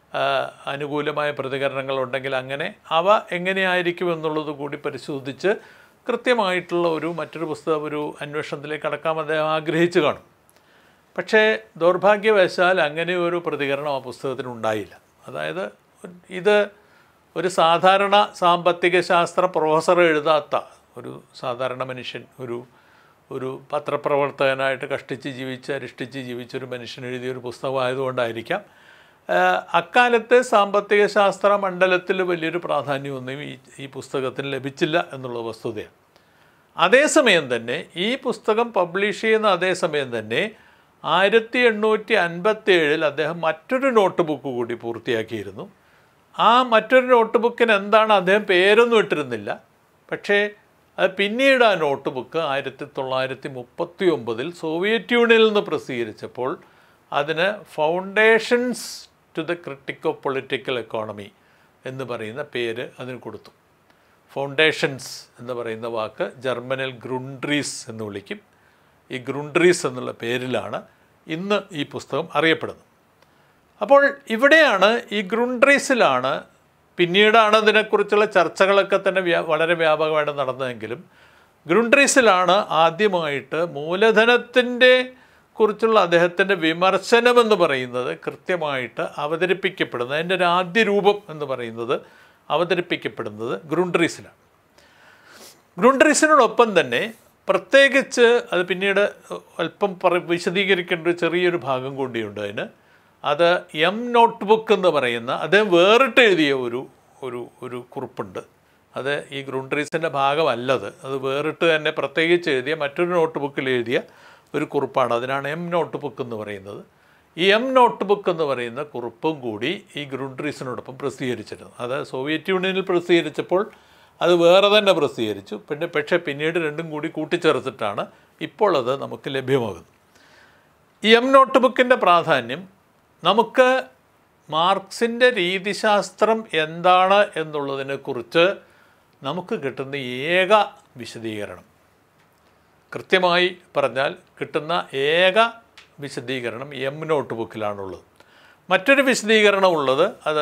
അനുകൂലമായ പ്രതികരണങ്ങളുണ്ടെങ്കിൽ അങ്ങനെ, അവ എങ്ങനെയായിരിക്കും എന്നുള്ളത് കൂടി പരിശോധിച്ച് കൃത്യമായിട്ടുള്ള ഒരു മറ്റൊരു പുസ്തകം ഒരു അന്വേഷണത്തിലേക്ക് കടക്കാൻ അദ്ദേഹം ആഗ്രഹിച്ചു കാണും. പക്ഷേ ദൗർഭാഗ്യവശാൽ അങ്ങനെ ഒരു പ്രതികരണം ആ പുസ്തകത്തിന് ഉണ്ടായില്ല. അതായത് ഇത് ഒരു സാധാരണ സാമ്പത്തിക ശാസ്ത്ര പ്രൊഫസർ എഴുതാത്ത ഒരു സാധാരണ മനുഷ്യൻ, ഒരു ഒരു പത്രപ്രവർത്തകനായിട്ട് കഷ്ടിച്ച് ജീവിച്ച് അരിഷ്ടിച്ച് ജീവിച്ചൊരു മനുഷ്യൻ എഴുതിയൊരു പുസ്തകമായതുകൊണ്ടായിരിക്കാം അക്കാലത്തെ സാമ്പത്തിക ശാസ്ത്ര മണ്ഡലത്തിൽ വലിയൊരു പ്രാധാന്യമൊന്നും ഈ ഈ പുസ്തകത്തിന് ലഭിച്ചില്ല എന്നുള്ള വസ്തുതയാണ്. അതേസമയം തന്നെ ഈ പുസ്തകം പബ്ലിഷ് ചെയ്യുന്ന അതേസമയം തന്നെ ആയിരത്തി എണ്ണൂറ്റി അൻപത്തി ഏഴിൽ അദ്ദേഹം മറ്റൊരു നോട്ട് ബുക്ക് കൂടി പൂർത്തിയാക്കിയിരുന്നു. ആ മറ്റൊരു നോട്ട് ബുക്കിന് എന്താണ് അദ്ദേഹം പേരൊന്നും ഇട്ടിരുന്നില്ല. പക്ഷേ അത് പിന്നീട് ആ നോട്ട് ബുക്ക് ആയിരത്തി തൊള്ളായിരത്തി മുപ്പത്തി ഒമ്പതിൽ സോവിയറ്റ് യൂണിയനിൽ നിന്ന് പ്രസിദ്ധീകരിച്ചപ്പോൾ അതിന് foundations to the critique of political economy എന്ന് പറയുന്ന പേര് അതിന് കൊടുത്തു. ഫൗണ്ടേഷൻസ് എന്ന് പറയുന്ന വാക്ക് ജർമ്മനിൽ ഗ്രൂൺഡ്രീസ് എന്ന് വിളിക്കും. ഈ ഗ്രൂൺഡ്രീസ് എന്നുള്ള പേരിലാണ് ഇന്ന് ഈ പുസ്തകം അറിയപ്പെടുന്നത്. അപ്പോൾ ഇവിടെയാണ് ഈ ഗ്രൂൺഡ്രീസിലാണ് പിന്നീടാണ് ഇതിനെക്കുറിച്ചുള്ള ചർച്ചകളൊക്കെ തന്നെ വ്യാ വളരെ വ്യാപകമായിട്ട് നടന്നതെങ്കിലും ഗ്രൂൺഡ്രീസിലാണ് ആദ്യമായിട്ട് മൂലധനത്തിൻ്റെ കുറിച്ചുള്ള അദ്ദേഹത്തിൻ്റെ വിമർശനമെന്ന് പറയുന്നത് കൃത്യമായിട്ട് അവതരിപ്പിക്കപ്പെടുന്നത്. അതിൻ്റെ ഒരു ആദ്യ രൂപം എന്ന് പറയുന്നത് അവതരിപ്പിക്കപ്പെടുന്നത് ഗ്രൂൺഡ്രീസിലാണ്. ഗ്രൂൺഡ്രീസിനോടൊപ്പം തന്നെ പ്രത്യേകിച്ച് അത് പിന്നീട് അല്പം പറ വിശദീകരിക്കേണ്ട ഒരു ചെറിയൊരു ഭാഗം കൂടിയുണ്ട് അതിന്. അത് എം നോട്ട് ബുക്ക് എന്ന് പറയുന്ന അദ്ദേഹം വേറിട്ട് എഴുതിയ ഒരു ഒരു ഒരു കുറിപ്പുണ്ട്. അത് ഈ ഗ്രൂൺഡ്രീസിൻ്റെ ഭാഗമല്ലത്, അത് വേറിട്ട് തന്നെ പ്രത്യേകിച്ച് എഴുതിയ മറ്റൊരു നോട്ട് ബുക്കിൽ എഴുതിയ ഒരു കുറിപ്പാണ്. അതിനാണ് എം നോട്ട് ബുക്ക് എന്ന് പറയുന്നത്. ഈ എം നോട്ട് ബുക്ക് എന്ന് പറയുന്ന കുറിപ്പും കൂടി ഈ ഗ്രൂൺഡ്രീസിനോടൊപ്പം പ്രസിദ്ധീകരിച്ചിരുന്നു. അത് സോവിയറ്റ് യൂണിയനിൽ പ്രസിദ്ധീകരിച്ചപ്പോൾ അത് വേറെ തന്നെ പ്രസിദ്ധീകരിച്ചു. പിന്നെ പക്ഷേ പിന്നീട് രണ്ടും കൂടി കൂട്ടിച്ചേർത്തിട്ടാണ് ഇപ്പോൾ അത് നമുക്ക് ലഭ്യമാകുന്നത്. ഈ എം നോട്ട് ബുക്കിൻ്റെ പ്രാധാന്യം നമുക്ക് മാർക്സിൻ്റെ രീതിശാസ്ത്രം എന്താണ് എന്നുള്ളതിനെക്കുറിച്ച് നമുക്ക് കിട്ടുന്ന ഏക വിശദീകരണം, കൃത്യമായി പറഞ്ഞാൽ കിട്ടുന്ന ഏക വിശദീകരണം എം നോട്ട് ബുക്കിലാണുള്ളത്. മറ്റൊരു വിശദീകരണം ഉള്ളത് അത്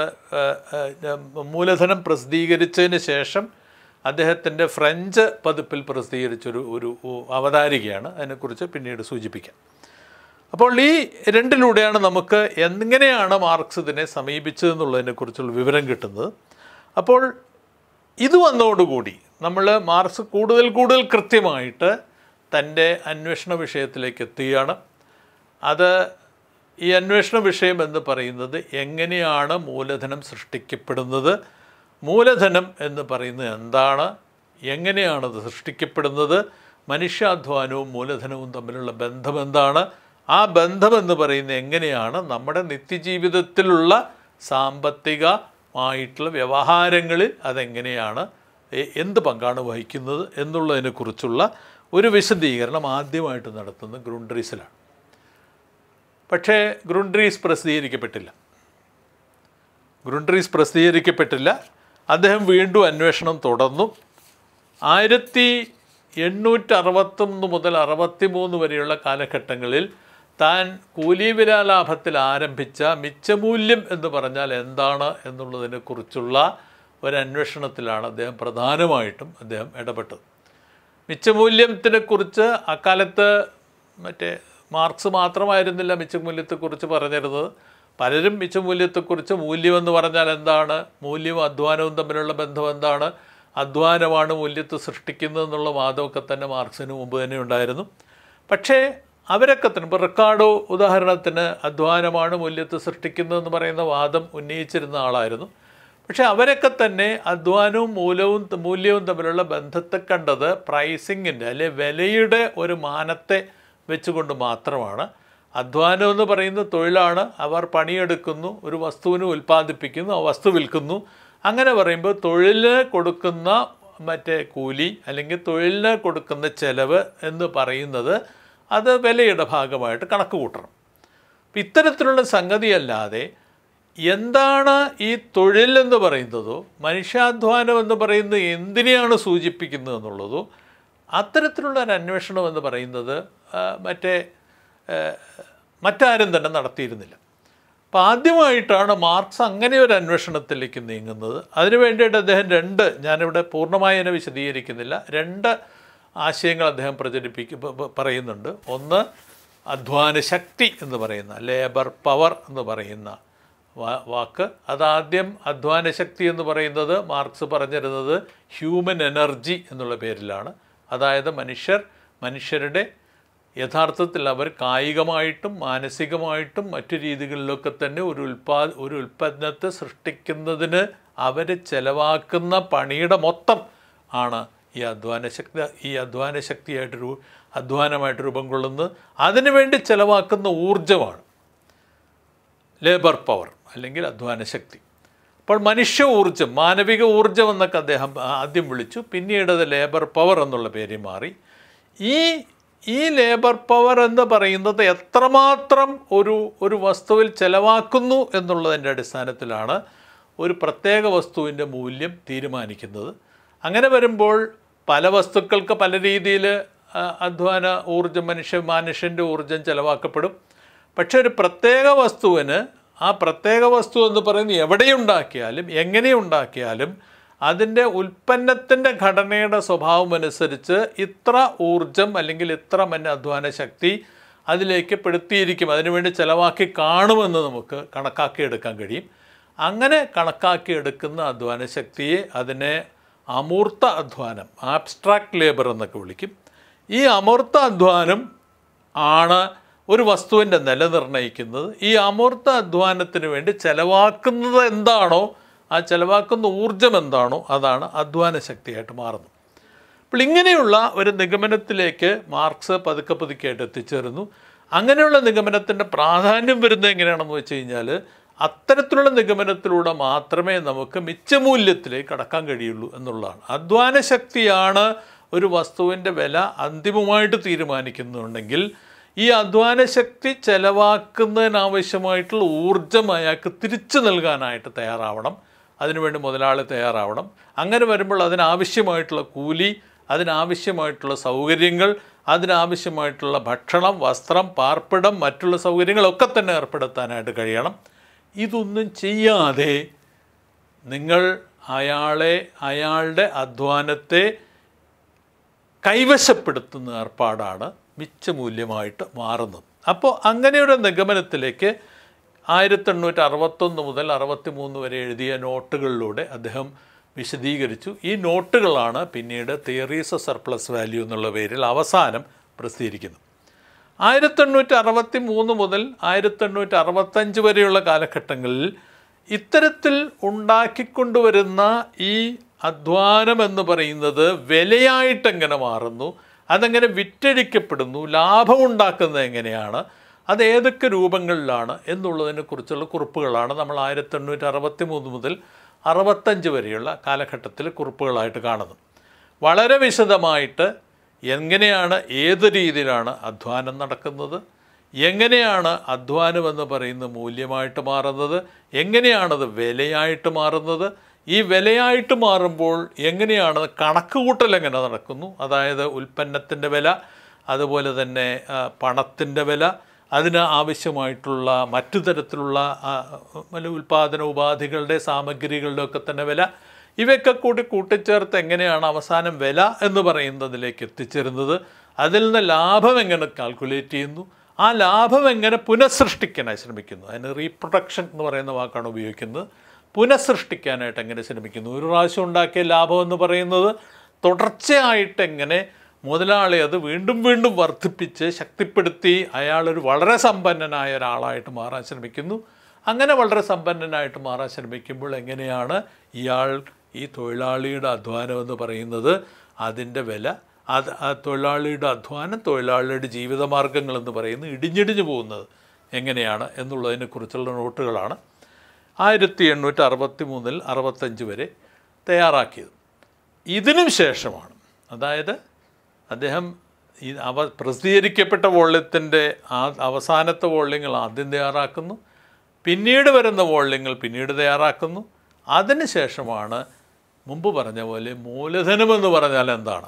മൂലധനം പ്രസിദ്ധീകരിച്ചതിന് ശേഷം അദ്ദേഹത്തിൻ്റെ ഫ്രഞ്ച് പതിപ്പിൽ പ്രസിദ്ധീകരിച്ചൊരു ഒരു അവതാരികയാണ്. അതിനെക്കുറിച്ച് പിന്നീട് സൂചിപ്പിക്കാം. അപ്പോൾ ഈ രണ്ടിലൂടെയാണ് നമുക്ക് എങ്ങനെയാണ് മാർക്സ് ഇതിനെ സമീപിച്ചതെന്നുള്ളതിനെക്കുറിച്ചുള്ള വിവരം കിട്ടുന്നത്. അപ്പോൾ ഇത് വന്നതോടുകൂടി നമ്മൾ മാർക്സ് കൂടുതൽ കൂടുതൽ കൃത്യമായിട്ട് തൻ്റെ അന്വേഷണ വിഷയത്തിലേക്ക് എത്തുകയാണ്. അത് ഈ അന്വേഷണ വിഷയം എന്ന് പറയുന്നത് എങ്ങനെയാണ് മൂലധനം സൃഷ്ടിക്കപ്പെടുന്നത്, മൂലധനം എന്ന് പറയുന്നത് എന്താണ്, എങ്ങനെയാണത് സൃഷ്ടിക്കപ്പെടുന്നത്, മനുഷ്യാധ്വാനവും മൂലധനവും തമ്മിലുള്ള ബന്ധം എന്താണ്, ആ ബന്ധമെന്ന് പറയുന്നത് എങ്ങനെയാണ് നമ്മുടെ നിത്യജീവിതത്തിലുള്ള സാമ്പത്തികമായിട്ടുള്ള വ്യവഹാരങ്ങളിൽ അതെങ്ങനെയാണ് എന്ത് പങ്കാണ് വഹിക്കുന്നത് എന്നുള്ളതിനെക്കുറിച്ചുള്ള ഒരു വിശദീകരണം ആദ്യമായിട്ട് നടത്തുന്നത് ഗ്രൂണ്ടറീസിലാണ്. പക്ഷേ ഗ്രൂണ്ടറീസ് പ്രസിദ്ധീകരിക്കപ്പെട്ടില്ല. ഗ്രൂണ്ടറീസ് പ്രസിദ്ധീകരിക്കപ്പെട്ടില്ല. അദ്ദേഹം വീണ്ടും അന്വേഷണം തുടർന്നു. ആയിരത്തി എണ്ണൂറ്റി അറുപത്തൊന്ന് മുതൽ അറുപത്തി മൂന്ന് വരെയുള്ള കാലഘട്ടങ്ങളിൽ താൻ കൂലിവിലാലാഭത്തിൽ ആരംഭിച്ച മിച്ചമൂല്യം എന്ന് പറഞ്ഞാൽ എന്താണ് എന്നുള്ളതിനെക്കുറിച്ചുള്ള ഒരന്വേഷണത്തിലാണ് അദ്ദേഹം പ്രധാനമായിട്ടും അദ്ദേഹം ഇടപെട്ടത്. മിച്ചമൂല്യത്തിനെക്കുറിച്ച് അക്കാലത്ത് മറ്റേ മാർക്സ് മാത്രമായിരുന്നില്ല മിച്ചമൂല്യത്തെക്കുറിച്ച് പറഞ്ഞിരുന്നത്. പലരും മിച്ചമൂല്യത്തെക്കുറിച്ച് മൂല്യമെന്ന് പറഞ്ഞാൽ എന്താണ്, മൂല്യവും അധ്വാനവും തമ്മിലുള്ള ബന്ധം എന്താണ്, അധ്വാനമാണ് മൂല്യത്തെ സൃഷ്ടിക്കുന്നതെന്നുള്ള വാദമൊക്കെ തന്നെ മാർക്സിന് മുമ്പ് തന്നെ ഉണ്ടായിരുന്നു. പക്ഷേ അവരൊക്കെ തന്നെ ഇപ്പോൾ റിക്കാർഡോ ഉദാഹരണത്തിന് അധ്വാനമാണ് മൂല്യത്തെ സൃഷ്ടിക്കുന്നതെന്ന് പറയുന്ന വാദം ഉന്നയിച്ചിരുന്ന ആളായിരുന്നു. പക്ഷേ അവരൊക്കെ തന്നെ അധ്വാനവും മൂലവും മൂല്യവും തമ്മിലുള്ള ബന്ധത്തെ കണ്ടത് പ്രൈസിങ്ങിൻ്റെ അല്ലെ വിലയുടെ ഒരു മാനത്തെ വെച്ചുകൊണ്ട് മാത്രമാണ്. അധ്വാനം എന്ന് പറയുന്ന തൊഴിലാണ്. അവർ പണിയെടുക്കുന്നു, ഒരു വസ്തുവിന് ഉൽപ്പാദിപ്പിക്കുന്നു, ആ വസ്തു വിൽക്കുന്നു. അങ്ങനെ പറയുമ്പോൾ തൊഴിലിന് കൊടുക്കുന്ന മറ്റേ കൂലി അല്ലെങ്കിൽ തൊഴിലിന് കൊടുക്കുന്ന ചെലവ് എന്ന് പറയുന്നത് അത് വിലയുടെ ഭാഗമായിട്ട് കണക്ക് കൂട്ടണം. അപ്പം ഇത്തരത്തിലുള്ള സംഗതിയല്ലാതെ എന്താണ് ഈ തൊഴിൽ എന്ന് പറയുന്നതോ മനുഷ്യാധ്വാനം എന്ന് പറയുന്നത് എന്തിനെയാണ് സൂചിപ്പിക്കുന്നത് എന്നുള്ളതോ അത്തരത്തിലുള്ള ഒരു അന്വേഷണം എന്ന് പറയുന്നത് മറ്റേ മറ്റാരും തന്നെ നടത്തിയിരുന്നില്ല. അപ്പോൾ ആദ്യമായിട്ടാണ് മാർക്സ് അങ്ങനെ ഒരു അന്വേഷണത്തിലേക്ക് നീങ്ങുന്നത്. അതിനു വേണ്ടിയിട്ട് അദ്ദേഹം രണ്ട്, ഞാനിവിടെ പൂർണ്ണമായി അതിനെ വിശദീകരിക്കുന്നില്ല, രണ്ട് ആശയങ്ങൾ അദ്ദേഹം പ്രചരിപ്പിക്കും പറയുന്നുണ്ട്. ഒന്ന് അധ്വാന ശക്തി എന്ന് പറയുന്ന ലേബർ പവർ എന്ന് പറയുന്ന വാക്ക്. അതാദ്യം അധ്വാന ശക്തി എന്ന് പറയുന്നത് മാർക്സ് പറഞ്ഞിരുന്നത് ഹ്യൂമൻ എനർജി എന്നുള്ള പേരിലാണ്. അതായത് മനുഷ്യർ മനുഷ്യരുടെ യഥാർത്ഥത്തിൽ അവർ കായികമായിട്ടും മാനസികമായിട്ടും മറ്റു രീതികളിലൊക്കെ തന്നെ ഒരു ഉൽപാ ഒരു ഉൽപ്പന്നത്തെ സൃഷ്ടിക്കുന്നതിന് അവർ ചെലവാക്കുന്ന പണിയുടെ മൊത്തം ആണ് ഈ അധ്വാന ശക്തി ഈ അധ്വാന ശക്തിയായിട്ട് രൂ അധ്വാനമായിട്ട് രൂപം കൊള്ളുന്നത്. അതിനുവേണ്ടി ചെലവാക്കുന്ന ഊർജമാണ് ലേബർ പവർ അല്ലെങ്കിൽ അധ്വാന ശക്തി. അപ്പോൾ മനുഷ്യ ഊർജം, മാനവിക ഊർജം എന്നൊക്കെ അദ്ദേഹം ആദ്യം വിളിച്ചു. പിന്നീട് അത് ലേബർ പവർ എന്നുള്ള പേര് മാറി. ഈ ഈ ലേബർ പവർ എന്ന് പറയുന്നത് എത്രമാത്രം ഒരു ഒരു വസ്തുവിൽ ചെലവാക്കുന്നു എന്നുള്ളതിൻ്റെ അടിസ്ഥാനത്തിലാണ് ഒരു പ്രത്യേക വസ്തുവിൻ്റെ മൂല്യം തീരുമാനിക്കുന്നത്. അങ്ങനെ വരുമ്പോൾ പല വസ്തുക്കൾക്ക് പല രീതിയിൽ അധ്വാന ഊർജം മനുഷ്യ മനുഷ്യൻ്റെ ഊർജം ചെലവാക്കപ്പെടും. പക്ഷെ ഒരു പ്രത്യേക വസ്തുവിന് ആ പ്രത്യേക വസ്തു എന്ന് പറയുന്നത് എവിടെയുണ്ടാക്കിയാലും എങ്ങനെയുണ്ടാക്കിയാലും അതിൻ്റെ ഉൽപ്പന്നത്തിൻ്റെ ഘടനയുടെ സ്വഭാവം അനുസരിച്ച് ഇത്ര ഊർജം അല്ലെങ്കിൽ ഇത്ര മന അധ്വാന ശക്തി അതിലേക്ക് പെടുത്തിയിരിക്കും, അതിനുവേണ്ടി ചിലവാക്കി കാണുമെന്ന് നമുക്ക് കണക്കാക്കിയെടുക്കാൻ കഴിയും. അങ്ങനെ കണക്കാക്കിയെടുക്കുന്ന അധ്വാന ശക്തിയെ അതിനെ അമൂർത്ത അധ്വാനം, ആബ്സ്ട്രാക്ട് ലേബർ എന്നൊക്കെ വിളിക്കും. ഈ അമൂർത്ത അധ്വാനം ആണ് ഒരു വസ്തുവിൻ്റെ നില നിർണ്ണയിക്കുന്നത്. ഈ അമൂർത്ത അധ്വാനത്തിന് വേണ്ടി ചെലവാക്കുന്നത് എന്താണോ, ആ ചെലവാക്കുന്ന ഊർജം എന്താണോ അതാണ് അധ്വാന ശക്തിയായിട്ട് മാറുന്നത്. അപ്പോൾ ഇങ്ങനെയുള്ള ഒരു നിഗമനത്തിലേക്ക് മാർക്സ് പതുക്കെ പതുക്കെയായിട്ട് എത്തിച്ചേരുന്നു. അങ്ങനെയുള്ള നിഗമനത്തിൻ്റെ പ്രാധാന്യം വരുന്നത് എങ്ങനെയാണെന്ന് വെച്ച് കഴിഞ്ഞാൽ അത്തരത്തിലുള്ള നിഗമനത്തിലൂടെ മാത്രമേ നമുക്ക് മിച്ചമൂല്യത്തിലേക്ക് കടക്കാൻ കഴിയുള്ളൂ എന്നുള്ളതാണ്. അധ്വാന ശക്തിയാണ് ഒരു വസ്തുവിൻ്റെ വില അന്തിമമായിട്ട് തീരുമാനിക്കുന്നുണ്ടെങ്കിൽ ഈ അധ്വാന ശക്തി ചെലവാക്കുന്നതിനാവശ്യമായിട്ടുള്ള ഊർജം അയാൾക്ക് തിരിച്ചു നൽകാനായിട്ട് തയ്യാറാവണം. അതിനുവേണ്ടി മുതലാളി തയ്യാറാവണം. അങ്ങനെ വരുമ്പോൾ അതിനാവശ്യമായിട്ടുള്ള കൂലി, അതിനാവശ്യമായിട്ടുള്ള സൗകര്യങ്ങൾ, അതിനാവശ്യമായിട്ടുള്ള ഭക്ഷണം, വസ്ത്രം, പാർപ്പിടം, മറ്റുള്ള സൗകര്യങ്ങളൊക്കെ തന്നെ ഏർപ്പെടുത്താനായിട്ട് കഴിയണം. ഇതൊന്നും ചെയ്യാതെ നിങ്ങൾ അയാളെ അയാളുടെ അധ്വാനത്തെ കൈവശപ്പെടുത്തുന്ന ഏർപ്പാടാണ് മിച്ചമൂല്യമായിട്ട് മാറുന്നത്. അപ്പോൾ അങ്ങനെയൊരു നിഗമനത്തിലേക്ക് ആയിരത്തി എണ്ണൂറ്റി അറുപത്തൊന്ന് മുതൽ അറുപത്തി മൂന്ന് വരെ എഴുതിയ നോട്ടുകളിലൂടെ അദ്ദേഹം വിശദീകരിച്ചു. ഈ നോട്ടുകളാണ് പിന്നീട് തിയറീസ് ഓഫ് സർപ്ലസ് വാല്യൂ എന്നുള്ള പേരിൽ അവസാനം പ്രസിദ്ധീകരിക്കുന്നത്. ആയിരത്തി എണ്ണൂറ്റി അറുപത്തി മൂന്ന് മുതൽ ആയിരത്തി എണ്ണൂറ്റി അറുപത്തഞ്ച് വരെയുള്ള കാലഘട്ടങ്ങളിൽ ഇത്തരത്തിൽ ഉണ്ടാക്കിക്കൊണ്ടുവരുന്ന ഈ അധ്വാനം എന്ന് പറയുന്നത് വിലയായിട്ടെങ്ങനെ മാറുന്നു, അതെങ്ങനെ വിറ്റഴിക്കപ്പെടുന്നു, ലാഭമുണ്ടാക്കുന്നത് എങ്ങനെയാണ്, അത് ഏതൊക്കെ രൂപങ്ങളിലാണ് എന്നുള്ളതിനെക്കുറിച്ചുള്ള കുറിപ്പുകളാണ് നമ്മൾ ആയിരത്തി എണ്ണൂറ്റി അറുപത്തി മൂന്ന് മുതൽ അറുപത്തഞ്ച് വരെയുള്ള കാലഘട്ടത്തിൽ കുറിപ്പുകളായിട്ട് കാണുന്നത്. വളരെ വിശദമായിട്ട് എങ്ങനെയാണ്, ഏത് രീതിയിലാണ് അധ്വാനം നടക്കുന്നത്, എങ്ങനെയാണ് അധ്വാനമെന്ന് പറയുന്ന മൂല്യമായിട്ട് മാറുന്നത്, എങ്ങനെയാണത് വിലയായിട്ട് മാറുന്നത്, ഈ വിലയായിട്ട് മാറുമ്പോൾ എങ്ങനെയാണ് കണക്കുകൂട്ടൽ എങ്ങനെ നടക്കുന്നു, അതായത് ഉൽപ്പന്നത്തിൻ്റെ വില, അതുപോലെ തന്നെ പണത്തിൻ്റെ വില, അതിന് ആവശ്യമായിട്ടുള്ള മറ്റു തരത്തിലുള്ള ഉൽപ്പാദന ഉപാധികളുടെ സാമഗ്രികളുടെ ഒക്കെ തന്നെ വില, ഇവയൊക്കെ കൂടി കൂട്ടിച്ചേർത്ത് എങ്ങനെയാണ് അവസാനം വില എന്ന് പറയുന്നതിലേക്ക് എത്തിച്ചേരുന്നത്, അതിൽ നിന്ന് ലാഭം എങ്ങനെ കാൽക്കുലേറ്റ് ചെയ്യുന്നു, ആ ലാഭം എങ്ങനെ പുനഃസൃഷ്ടിക്കാനായി ശ്രമിക്കുന്നു. അതിന് റീപ്രൊഡക്ഷൻ എന്ന് പറയുന്ന വാക്കാണ് ഉപയോഗിക്കുന്നത്. പുനഃസൃഷ്ടിക്കാനായിട്ട് എങ്ങനെ ശ്രമിക്കുന്നു. ഒരു പ്രാവശ്യം ഉണ്ടാക്കിയ ലാഭം എന്ന് പറയുന്നത് തുടർച്ചയായിട്ട് എങ്ങനെ മുതലാളി അത് വീണ്ടും വീണ്ടും വർദ്ധിപ്പിച്ച് ശക്തിപ്പെടുത്തി അയാളൊരു വളരെ സമ്പന്നനായ ഒരാളായിട്ട് മാറാൻ ശ്രമിക്കുന്നു. അങ്ങനെ വളരെ സമ്പന്നനായിട്ട് മാറാൻ ശ്രമിക്കുമ്പോൾ എങ്ങനെയാണ് ഇയാൾ ഈ തൊഴിലാളിയുടെ അധ്വാനം എന്ന് പറയുന്നത്, അതിൻ്റെ വില, അത് ആ തൊഴിലാളിയുടെ അധ്വാനം, തൊഴിലാളിയുടെ ജീവിതമാർഗ്ഗങ്ങൾ എന്ന് പറയുന്നത് ഇടിഞ്ഞിടിഞ്ഞു പോകുന്നത് എങ്ങനെയാണ് എന്നുള്ളതിനെക്കുറിച്ചുള്ള നോട്ടുകളാണ് ആയിരത്തി എണ്ണൂറ്റി അറുപത്തി മൂന്നിൽ അറുപത്തഞ്ച് വരെ തയ്യാറാക്കിയത്. ഇതിനും ശേഷമാണ്, അതായത് അദ്ദേഹം ഈ അവ പ്രസിദ്ധീകരിക്കപ്പെട്ട വോള്യത്തിൻ്റെ ആ അവസാനത്തെ വോള്യങ്ങൾ ആദ്യം തയ്യാറാക്കുന്നു, പിന്നീട് വരുന്ന വോള്യങ്ങൾ പിന്നീട് തയ്യാറാക്കുന്നു. അതിന് ശേഷമാണ് മുമ്പ് പറഞ്ഞ പോലെ മൂലധനമെന്ന് പറഞ്ഞാൽ എന്താണ്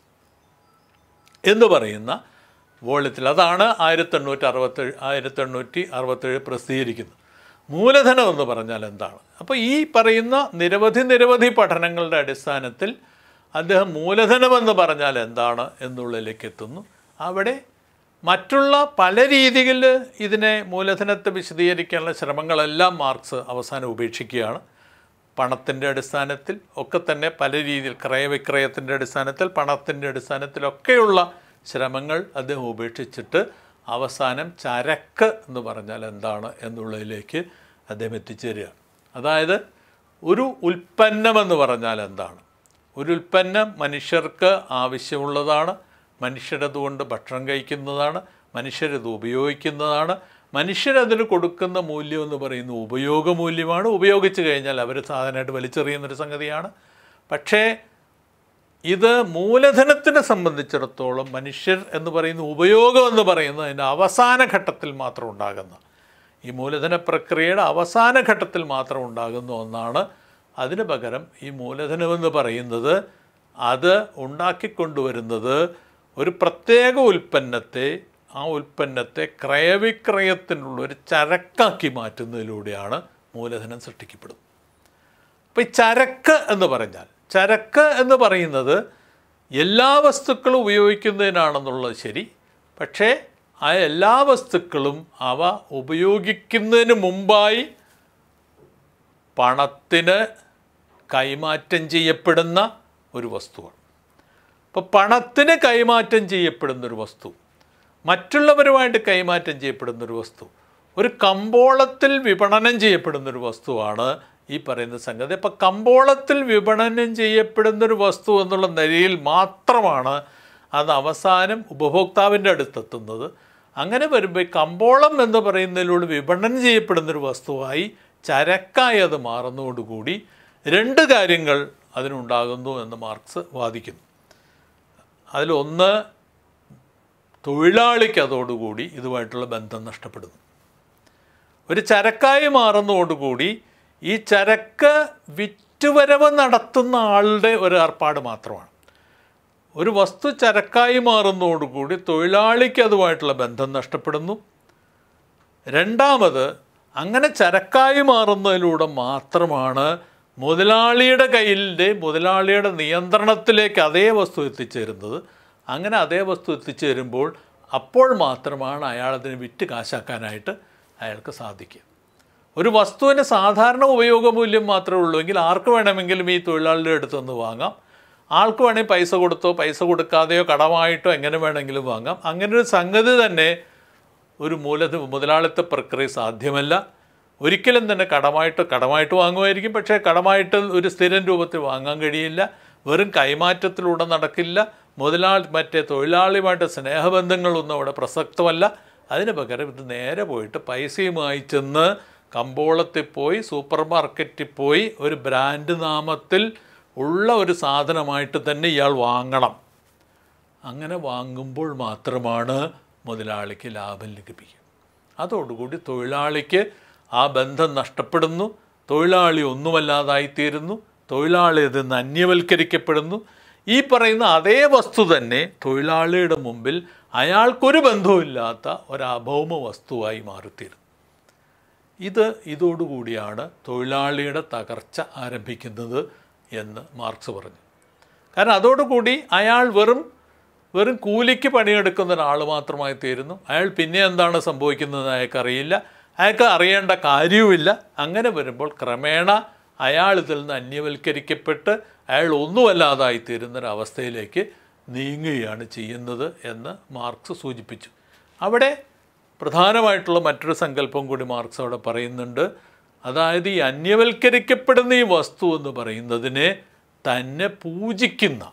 എന്ന് പറയുന്ന വോള്യത്തിൽ, അതാണ് ആയിരത്തി എണ്ണൂറ്റി അറുപത്തേഴ് ആയിരത്തി എണ്ണൂറ്റി അറുപത്തേഴ് പ്രസിദ്ധീകരിക്കുന്നത്. മൂലധനം എന്ന് പറഞ്ഞാൽ എന്താണ്? അപ്പോൾ ഈ പറയുന്ന നിരവധി നിരവധി പഠനങ്ങളുടെ അടിസ്ഥാനത്തിൽ അദ്ദേഹം മൂലധനമെന്ന് പറഞ്ഞാൽ എന്താണ് എന്നുള്ളതിലേക്ക് എത്തുന്നു. അവിടെ മറ്റുള്ള പല രീതിയിൽ ഇതിനെ മൂലധനത്തെ വിശദീകരിക്കാനുള്ള ശ്രമങ്ങളെല്ലാം മാർക്സ് അവസാനം ഉപേക്ഷിക്കുകയാണ്. പണത്തിൻ്റെ അടിസ്ഥാനത്തിൽ ഒക്കെ തന്നെ പല രീതിയിൽ, ക്രയവിക്രയത്തിൻ്റെ അടിസ്ഥാനത്തിൽ, പണത്തിൻ്റെ അടിസ്ഥാനത്തിലൊക്കെയുള്ള ശ്രമങ്ങൾ അദ്ദേഹം ഉപേക്ഷിച്ചിട്ട് അവസാനം ചരക്ക് എന്ന് പറഞ്ഞാൽ എന്താണ് എന്നുള്ളതിലേക്ക് അദ്ദേഹം എത്തിച്ചേരുകയാണ്. അതായത് ഒരു ഉൽപ്പന്നമെന്ന് പറഞ്ഞാൽ എന്താണ്? ഒരു ഉൽപ്പന്നം മനുഷ്യർക്ക് ആവശ്യമുള്ളതാണ്, മനുഷ്യരതുകൊണ്ട് ഭക്ഷണം കഴിക്കുന്നതാണ്, മനുഷ്യരത് ഉപയോഗിക്കുന്നതാണ്, മനുഷ്യരതിന് കൊടുക്കുന്ന മൂല്യം എന്ന് പറയുന്നത് ഉപയോഗമൂല്യമാണ്. ഉപയോഗിച്ച് കഴിഞ്ഞാൽ അവർ സാധാരണയായിട്ട് വലിച്ചെറിയുന്നൊരു സംഗതിയാണ്. പക്ഷേ ഇത് മൂലധനത്തിനെ സംബന്ധിച്ചിടത്തോളം മനുഷ്യർ എന്ന് പറയുന്ന ഉപയോഗം എന്ന് പറയുന്നത് അതിൻ്റെ അവസാന ഘട്ടത്തിൽ മാത്രം ഉണ്ടാകുന്ന, ഈ മൂലധന പ്രക്രിയയുടെ അവസാന ഘട്ടത്തിൽ മാത്രം ഉണ്ടാകുന്ന ഒന്നാണ്. അതിന് പകരം ഈ മൂലധനമെന്ന് പറയുന്നത് അത് ഉണ്ടാക്കിക്കൊണ്ടുവരുന്നത് ഒരു പ്രത്യേക ഉൽപ്പന്നത്തെ, ആ ഉൽപ്പന്നത്തെ ക്രയവിക്രയത്തിനുള്ള ഒരു ചരക്കാക്കി മാറ്റുന്നതിലൂടെയാണ് മൂലധനം സൃഷ്ടിക്കപ്പെടുന്നത്. അപ്പോൾ ഈ ചരക്ക് എന്ന് പറഞ്ഞാൽ, ചരക്ക് എന്ന് പറയുന്നത് എല്ലാ വസ്തുക്കളും ഉപയോഗിക്കുന്നതിനാണെന്നുള്ളത് ശരി, പക്ഷേ ആ എല്ലാ വസ്തുക്കളും അവ ഉപയോഗിക്കുന്നതിന് മുമ്പായി പണത്തിന് കൈമാറ്റം ചെയ്യപ്പെടുന്ന ഒരു വസ്തുവാണ്. അപ്പോൾ പണത്തിന് കൈമാറ്റം ചെയ്യപ്പെടുന്നൊരു വസ്തു, മറ്റുള്ളവരുമായിട്ട് കൈമാറ്റം ചെയ്യപ്പെടുന്നൊരു വസ്തു, ഒരു കമ്പോളത്തിൽ വിപണനം ചെയ്യപ്പെടുന്നൊരു വസ്തുവാണ് ഈ പറയുന്ന സംഗതി. അപ്പോൾ കമ്പോളത്തിൽ വിപണനം ചെയ്യപ്പെടുന്നൊരു വസ്തു എന്നുള്ള നിലയിൽ മാത്രമാണ് അത് അവസാനം ഉപഭോക്താവിൻ്റെ അടുത്തെത്തുന്നത്. അങ്ങനെ വരുമ്പോൾ കമ്പോളം എന്ന് പറയുന്നതിലൂടെ വിപണനം ചെയ്യപ്പെടുന്നൊരു വസ്തുവായി, ചരക്കായി അത് മാറുന്നതോടുകൂടി രണ്ട് കാര്യങ്ങൾ അതിനുണ്ടാകുന്നു എന്ന് മാർക്സ് വാദിക്കുന്നു. അതിലൊന്ന്, തൊഴിലാളിക്ക് അതോടുകൂടി ഇതുമായിട്ടുള്ള ബന്ധം നഷ്ടപ്പെടുന്നു. ഒരു ചരക്കായി മാറുന്നതോടുകൂടി ഈ ചരക്ക് വിറ്റുവരവ് നടത്തുന്ന ആളുടെ ഒരു ഏർപ്പാട് മാത്രമാണ്. ഒരു വസ്തു ചരക്കായി മാറുന്നതോടുകൂടി തൊഴിലാളിക്ക് അതുമായിട്ടുള്ള ബന്ധം നഷ്ടപ്പെടുന്നു. രണ്ടാമത്, അങ്ങനെ ചരക്കായി മാറുന്നതിലൂടെ മാത്രമാണ് മുതലാളിയുടെ കയ്യിലെ, മുതലാളിയുടെ നിയന്ത്രണത്തിലേക്ക് അതേ വസ്തു എത്തിച്ചേരുന്നത്. അങ്ങനെ അതേ വസ്തു എത്തിച്ചേരുമ്പോൾ അപ്പോൾ മാത്രമാണ് അയാളതിനെ വിറ്റ് കാശാക്കാനായിട്ട് അയാൾക്ക് സാധിക്കുക. ഒരു വസ്തുവിന് സാധാരണ ഉപയോഗമൂല്യം മാത്രമേ ഉള്ളൂ എങ്കിൽ ആർക്ക് വേണമെങ്കിലും ഈ തൊഴിലാളിയുടെ അടുത്തുനിന്ന് വാങ്ങാം. ആൾക്ക് വേണമെങ്കിൽ പൈസ കൊടുത്തോ പൈസ കൊടുക്കാതെയോ കടമായിട്ടോ എങ്ങനെ വേണമെങ്കിലും വാങ്ങാം. അങ്ങനൊരു സംഗതി തന്നെ ഒരു മൂലധ മുതലാളിത്ത പ്രക്രിയ സാധ്യമല്ല. ഒരിക്കലും തന്നെ കടമായിട്ട് കടമായിട്ട് വാങ്ങുമായിരിക്കും, പക്ഷേ കടമായിട്ട് ഒരു സ്ഥിരം രൂപത്തിൽ വാങ്ങാൻ കഴിയില്ല. വെറും കൈമാറ്റത്തിലൂടെ നടക്കില്ല. മുതലാളി മറ്റേ തൊഴിലാളിയുമായിട്ട് സ്നേഹബന്ധങ്ങളൊന്നും അവിടെ പ്രസക്തമല്ല. അതിന് പകരം ഇത് നേരെ പോയിട്ട് പൈസയുമായി ചെന്ന് കമ്പോളത്തിൽ പോയി സൂപ്പർ മാർക്കറ്റിൽ പോയി ഒരു ബ്രാൻഡ് നാമത്തിൽ ഉള്ള ഒരു സാധനമായിട്ട് തന്നെ ഇയാൾ വാങ്ങണം. അങ്ങനെ വാങ്ങുമ്പോൾ മാത്രമാണ് മുതലാളിക്ക് ലാഭം ലഭിക്കുക. അതോടുകൂടി തൊഴിലാളിക്ക് ആ ബന്ധം നഷ്ടപ്പെടുന്നു, തൊഴിലാളി ഒന്നുമല്ലാതായിത്തീരുന്നു, തൊഴിലാളി ഇതിൽ നിന്ന് അന്യവൽക്കരിക്കപ്പെടുന്നു. ഈ പറയുന്ന അതേ വസ്തു തന്നെ തൊഴിലാളിയുടെ മുമ്പിൽ അയാൾക്കൊരു ബന്ധവുമില്ലാത്ത ഒരഭൗമ വസ്തുവായി മാറിത്തീരുന്നു. ഇത് ഇതോടുകൂടിയാണ് തൊഴിലാളിയുടെ തകർച്ച ആരംഭിക്കുന്നത് എന്ന് മാർക്സ് പറഞ്ഞു. കാരണം അതോടുകൂടി അയാൾ വെറും വെറും കൂലിക്ക് പണിയെടുക്കുന്ന ഒരാൾ മാത്രമായി തീരുന്നു. അയാൾ പിന്നെ എന്താണ് സംഭവിക്കുന്നത് അയാൾക്കറിയില്ല, അയാൾക്ക് അറിയേണ്ട കാര്യവുമില്ല. അങ്ങനെ വരുമ്പോൾ ക്രമേണ അയാൾ ഇതിൽ നിന്ന് അന്യവൽക്കരിക്കപ്പെട്ട് അയാൾ ഒന്നുമല്ലാതായിത്തീരുന്നൊരവസ്ഥയിലേക്ക് നീങ്ങുകയാണ് ചെയ്യുന്നത് എന്ന് മാർക്സ് സൂചിപ്പിച്ചു. അവിടെ പ്രധാനമായിട്ടുള്ള മറ്റൊരു സങ്കല്പം കൂടി മാർക്സ് അവിടെ പറയുന്നുണ്ട്. അതായത് ഈ അന്യവൽക്കരിക്കപ്പെടുന്ന ഈ വസ്തു എന്ന് പറയുന്നതിനെ തന്നെ പൂജിക്കുന്ന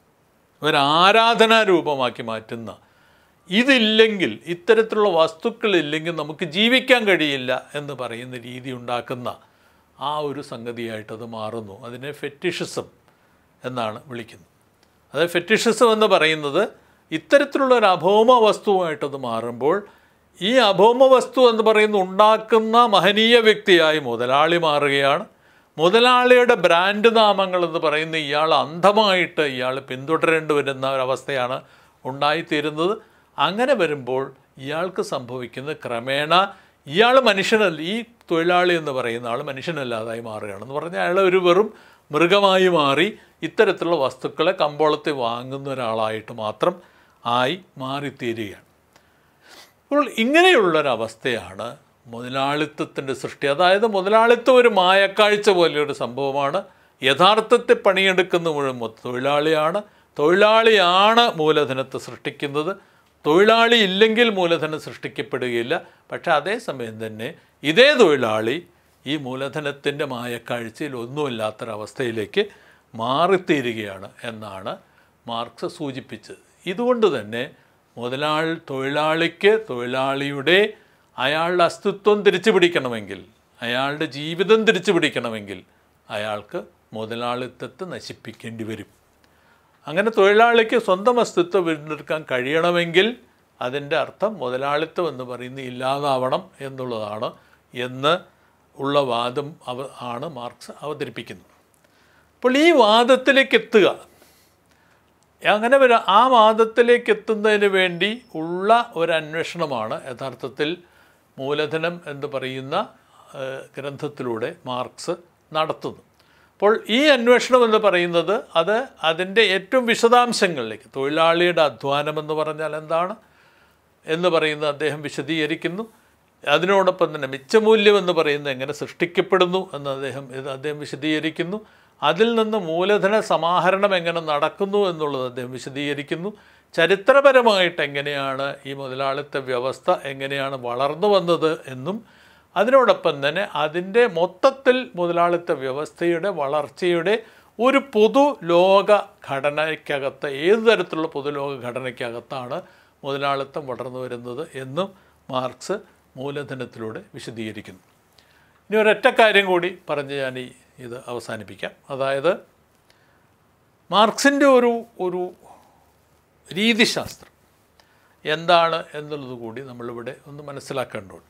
ഒരാരാധനാ രൂപമാക്കി മാറ്റുന്ന, ഇതില്ലെങ്കിൽ, ഇത്തരത്തിലുള്ള വസ്തുക്കളില്ലെങ്കിൽ നമുക്ക് ജീവിക്കാൻ കഴിയില്ല എന്ന് പറയുന്ന രീതി ഉണ്ടാക്കുന്ന ആ ഒരു സംഗതിയായിട്ടത് മാറുന്നു. അതിനെ ഫെറ്റിഷിസം എന്നാണ് വിളിക്കുന്നത്. അതായത് ഫെറ്റിഷിസം എന്ന് പറയുന്നത് ഇത്തരത്തിലുള്ള ഒരു അഭൗമ വസ്തുവായിട്ടത് മാറുമ്പോൾ ഈ അഭൗമ വസ്തു എന്ന് പറയുന്ന ഉണ്ടാക്കുന്ന മഹനീയ വ്യക്തിയായി മുതലാളി മാറുകയാണ്. മുതലാളിയുടെ ബ്രാൻഡ് നാമങ്ങൾ എന്ന് പറയുന്ന ഇയാൾ അന്ധമായിട്ട് ഇയാൾ പിന്തുടരേണ്ടി വരുന്ന ഒരവസ്ഥയാണ് ഉണ്ടായിത്തീരുന്നത്. അങ്ങനെ വരുമ്പോൾ ഇയാൾക്ക് സംഭവിക്കുന്നത് ക്രമേണ ഇയാൾ മനുഷ്യനല്ല, ഈ തൊഴിലാളി എന്ന് പറയുന്ന ആൾ മനുഷ്യനല്ലാതായി മാറുകയാണെന്ന് പറഞ്ഞാൽ അയാൾ ഒരു വെറും മൃഗമായി മാറി ഇത്തരത്തിലുള്ള വസ്തുക്കളെ കമ്പോളത്തിൽ വാങ്ങുന്ന ഒരാളായിട്ട് മാത്രം ആയി മാറിത്തീരുകയാണ്. അപ്പോൾ ഇങ്ങനെയുള്ളൊരവസ്ഥയാണ് മുതലാളിത്തത്തിൻ്റെ സൃഷ്ടി. അതായത് മുതലാളിത്തം ഒരു മായക്കാഴ്ച പോലെയൊരു സംഭവമാണ്. യഥാർത്ഥത്തിൽ പണിയെടുക്കുന്ന മുഴുവൻ തൊഴിലാളിയാണ്. തൊഴിലാളിയാണ് മൂലധനത്തെ സൃഷ്ടിക്കുന്നത്. തൊഴിലാളി ഇല്ലെങ്കിൽ മൂലധനം സൃഷ്ടിക്കപ്പെടുകയില്ല. പക്ഷേ അതേസമയം തന്നെ ഇതേ തൊഴിലാളി ഈ മൂലധനത്തിൻ്റെ മായക്കാഴ്ചയിൽ ഒന്നുമില്ലാത്തൊരവസ്ഥയിലേക്ക് മാറിത്തീരുകയാണ് എന്നാണ് മാർക്സ് സൂചിപ്പിച്ചത്. ഇതുകൊണ്ട് തന്നെ മുതലാളി തൊഴിലാളിക്ക് തൊഴിലാളിയുടെ അയാളുടെ അസ്തിത്വം തിരിച്ചു പിടിക്കണമെങ്കിൽ, അയാളുടെ ജീവിതം തിരിച്ചു പിടിക്കണമെങ്കിൽ അയാൾക്ക് മുതലാളിത്തത്തെ നശിപ്പിക്കേണ്ടി വരും. അങ്ങനെ തൊഴിലാളിക്ക് സ്വന്തം അസ്തിത്വം വീണ്ടെടുക്കാൻ കഴിയണമെങ്കിൽ അതിൻ്റെ അർത്ഥം മുതലാളിത്തം എന്ന് പറയുന്നത് ഇല്ലാതാവണം എന്നുള്ളതാണ് എന്ന് ഉള്ള വാദം അവ ആണ് മാർക്സ് അവതരിപ്പിക്കുന്നത്. അപ്പോൾ ഈ വാദത്തിലേക്ക് എത്തുക, അങ്ങനെ വരാം, ആ വാദത്തിലേക്ക് എത്തുന്നതിന് വേണ്ടി ഉള്ള ഒരു അന്വേഷണമാണ് യഥാർത്ഥത്തിൽ മൂലധനം എന്ന് പറയുന്ന ഗ്രന്ഥത്തിലൂടെ മാർക്സ് നടത്തുന്നു. അപ്പോൾ ഈ അന്വേഷണം എന്ന് പറയുന്നത് അത് അതിൻ്റെ ഏറ്റവും വിശദാംശങ്ങളിലേക്ക്, തൊഴിലാളിയുടെ അധ്വാനം എന്ന് പറഞ്ഞാൽ എന്താണ് എന്ന് പറയുന്നത് അദ്ദേഹം വിശദീകരിക്കുന്നു. അതിനോടൊപ്പം തന്നെ മിച്ചമൂല്യം എന്ന് പറയുന്നത് എങ്ങനെ സൃഷ്ടിക്കപ്പെടുന്നു എന്ന് അദ്ദേഹം ഇത് അദ്ദേഹം വിശദീകരിക്കുന്നു. അതിൽ നിന്ന് മൂലധന സമാഹരണം എങ്ങനെ നടക്കുന്നു എന്നുള്ളത് അദ്ദേഹം വിശദീകരിക്കുന്നു. ചരിത്രപരമായിട്ട് എങ്ങനെയാണ് ഈ മുതലാളിത്ത വ്യവസ്ഥ എങ്ങനെയാണ് വളർന്നു വന്നത് എന്നും അതിനോടൊപ്പം തന്നെ അതിൻ്റെ മൊത്തത്തിൽ മുതലാളിത്ത വ്യവസ്ഥയുടെ വളർച്ചയുടെ ഒരു പൊതു ലോക ഘടനയ്ക്കകത്ത്, ഏതു തരത്തിലുള്ള പൊതുലോക ഘടനയ്ക്കകത്താണ് മുതലാളിത്തം വളർന്നു വരുന്നത് എന്നും മാർക്സ് മൂലധനത്തിലൂടെ വിശദീകരിക്കുന്നു. ഇനി ഒരൊറ്റ കാര്യം കൂടി പറഞ്ഞ് ഞാൻ ഈ ഇത് അവസാനിപ്പിക്കാം. അതായത് മാർക്സിൻ്റെ ഒരു ഒരു രീതിശാസ്ത്രം എന്താണ് എന്നുള്ളത് കൂടി നമ്മളിവിടെ ഒന്ന് മനസ്സിലാക്കേണ്ടതുണ്ട്.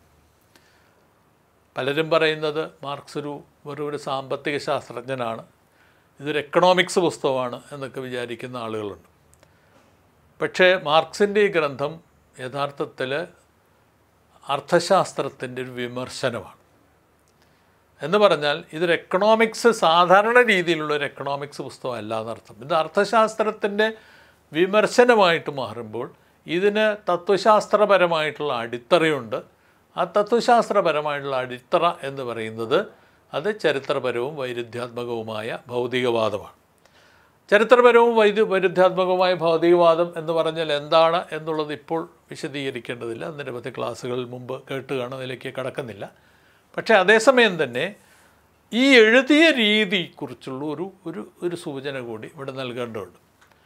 പലരും പറയുന്നത് മാർക്സ് ഒരു വെറും ഒരു സാമ്പത്തിക ശാസ്ത്രജ്ഞനാണ്, ഇതൊരു എക്കണോമിക്സ് പുസ്തകമാണ് എന്നൊക്കെ വിചാരിക്കുന്ന ആളുകളുണ്ട്. പക്ഷേ മാർക്സിൻ്റെ ഈ ഗ്രന്ഥം യഥാർത്ഥത്തിൽ അർത്ഥശാസ്ത്രത്തിൻ്റെ ഒരു വിമർശനമാണ്. എന്ന് പറഞ്ഞാൽ ഇതൊരു എക്കണോമിക്സ്, സാധാരണ രീതിയിലുള്ളൊരു എക്കണോമിക്സ് പുസ്തകമല്ല എന്നർത്ഥം. ഇത് അർത്ഥശാസ്ത്രത്തിൻ്റെ വിമർശനമായിട്ട് മാറുമ്പോൾ ഇതിന് തത്വശാസ്ത്രപരമായിട്ടുള്ള അടിത്തറയുണ്ട്. ആ തത്വശാസ്ത്രപരമായിട്ടുള്ള അടിത്തറ എന്ന് പറയുന്നത് അത് ചരിത്രപരവും വൈരുദ്ധ്യാത്മകവുമായ ഭൗതികവാദമാണ്. ചരിത്രപരവും വൈദ്യ വൈരുദ്ധ്യാത്മകവുമായ ഭൗതികവാദം എന്ന് പറഞ്ഞാൽ എന്താണ് എന്നുള്ളത് ഇപ്പോൾ വിശദീകരിക്കേണ്ടതില്ല, നിരവധി ക്ലാസ്സുകളിൽ മുമ്പ് കേട്ട് കാണുന്നതിലേക്ക് കടക്കുന്നില്ല. പക്ഷേ അതേസമയം തന്നെ ഈ എഴുതിയ രീതിയെക്കുറിച്ചുള്ള ഒരു ഒരു ഒരു സൂചന കൂടി ഇവിടെ നൽകേണ്ടതുണ്ട്.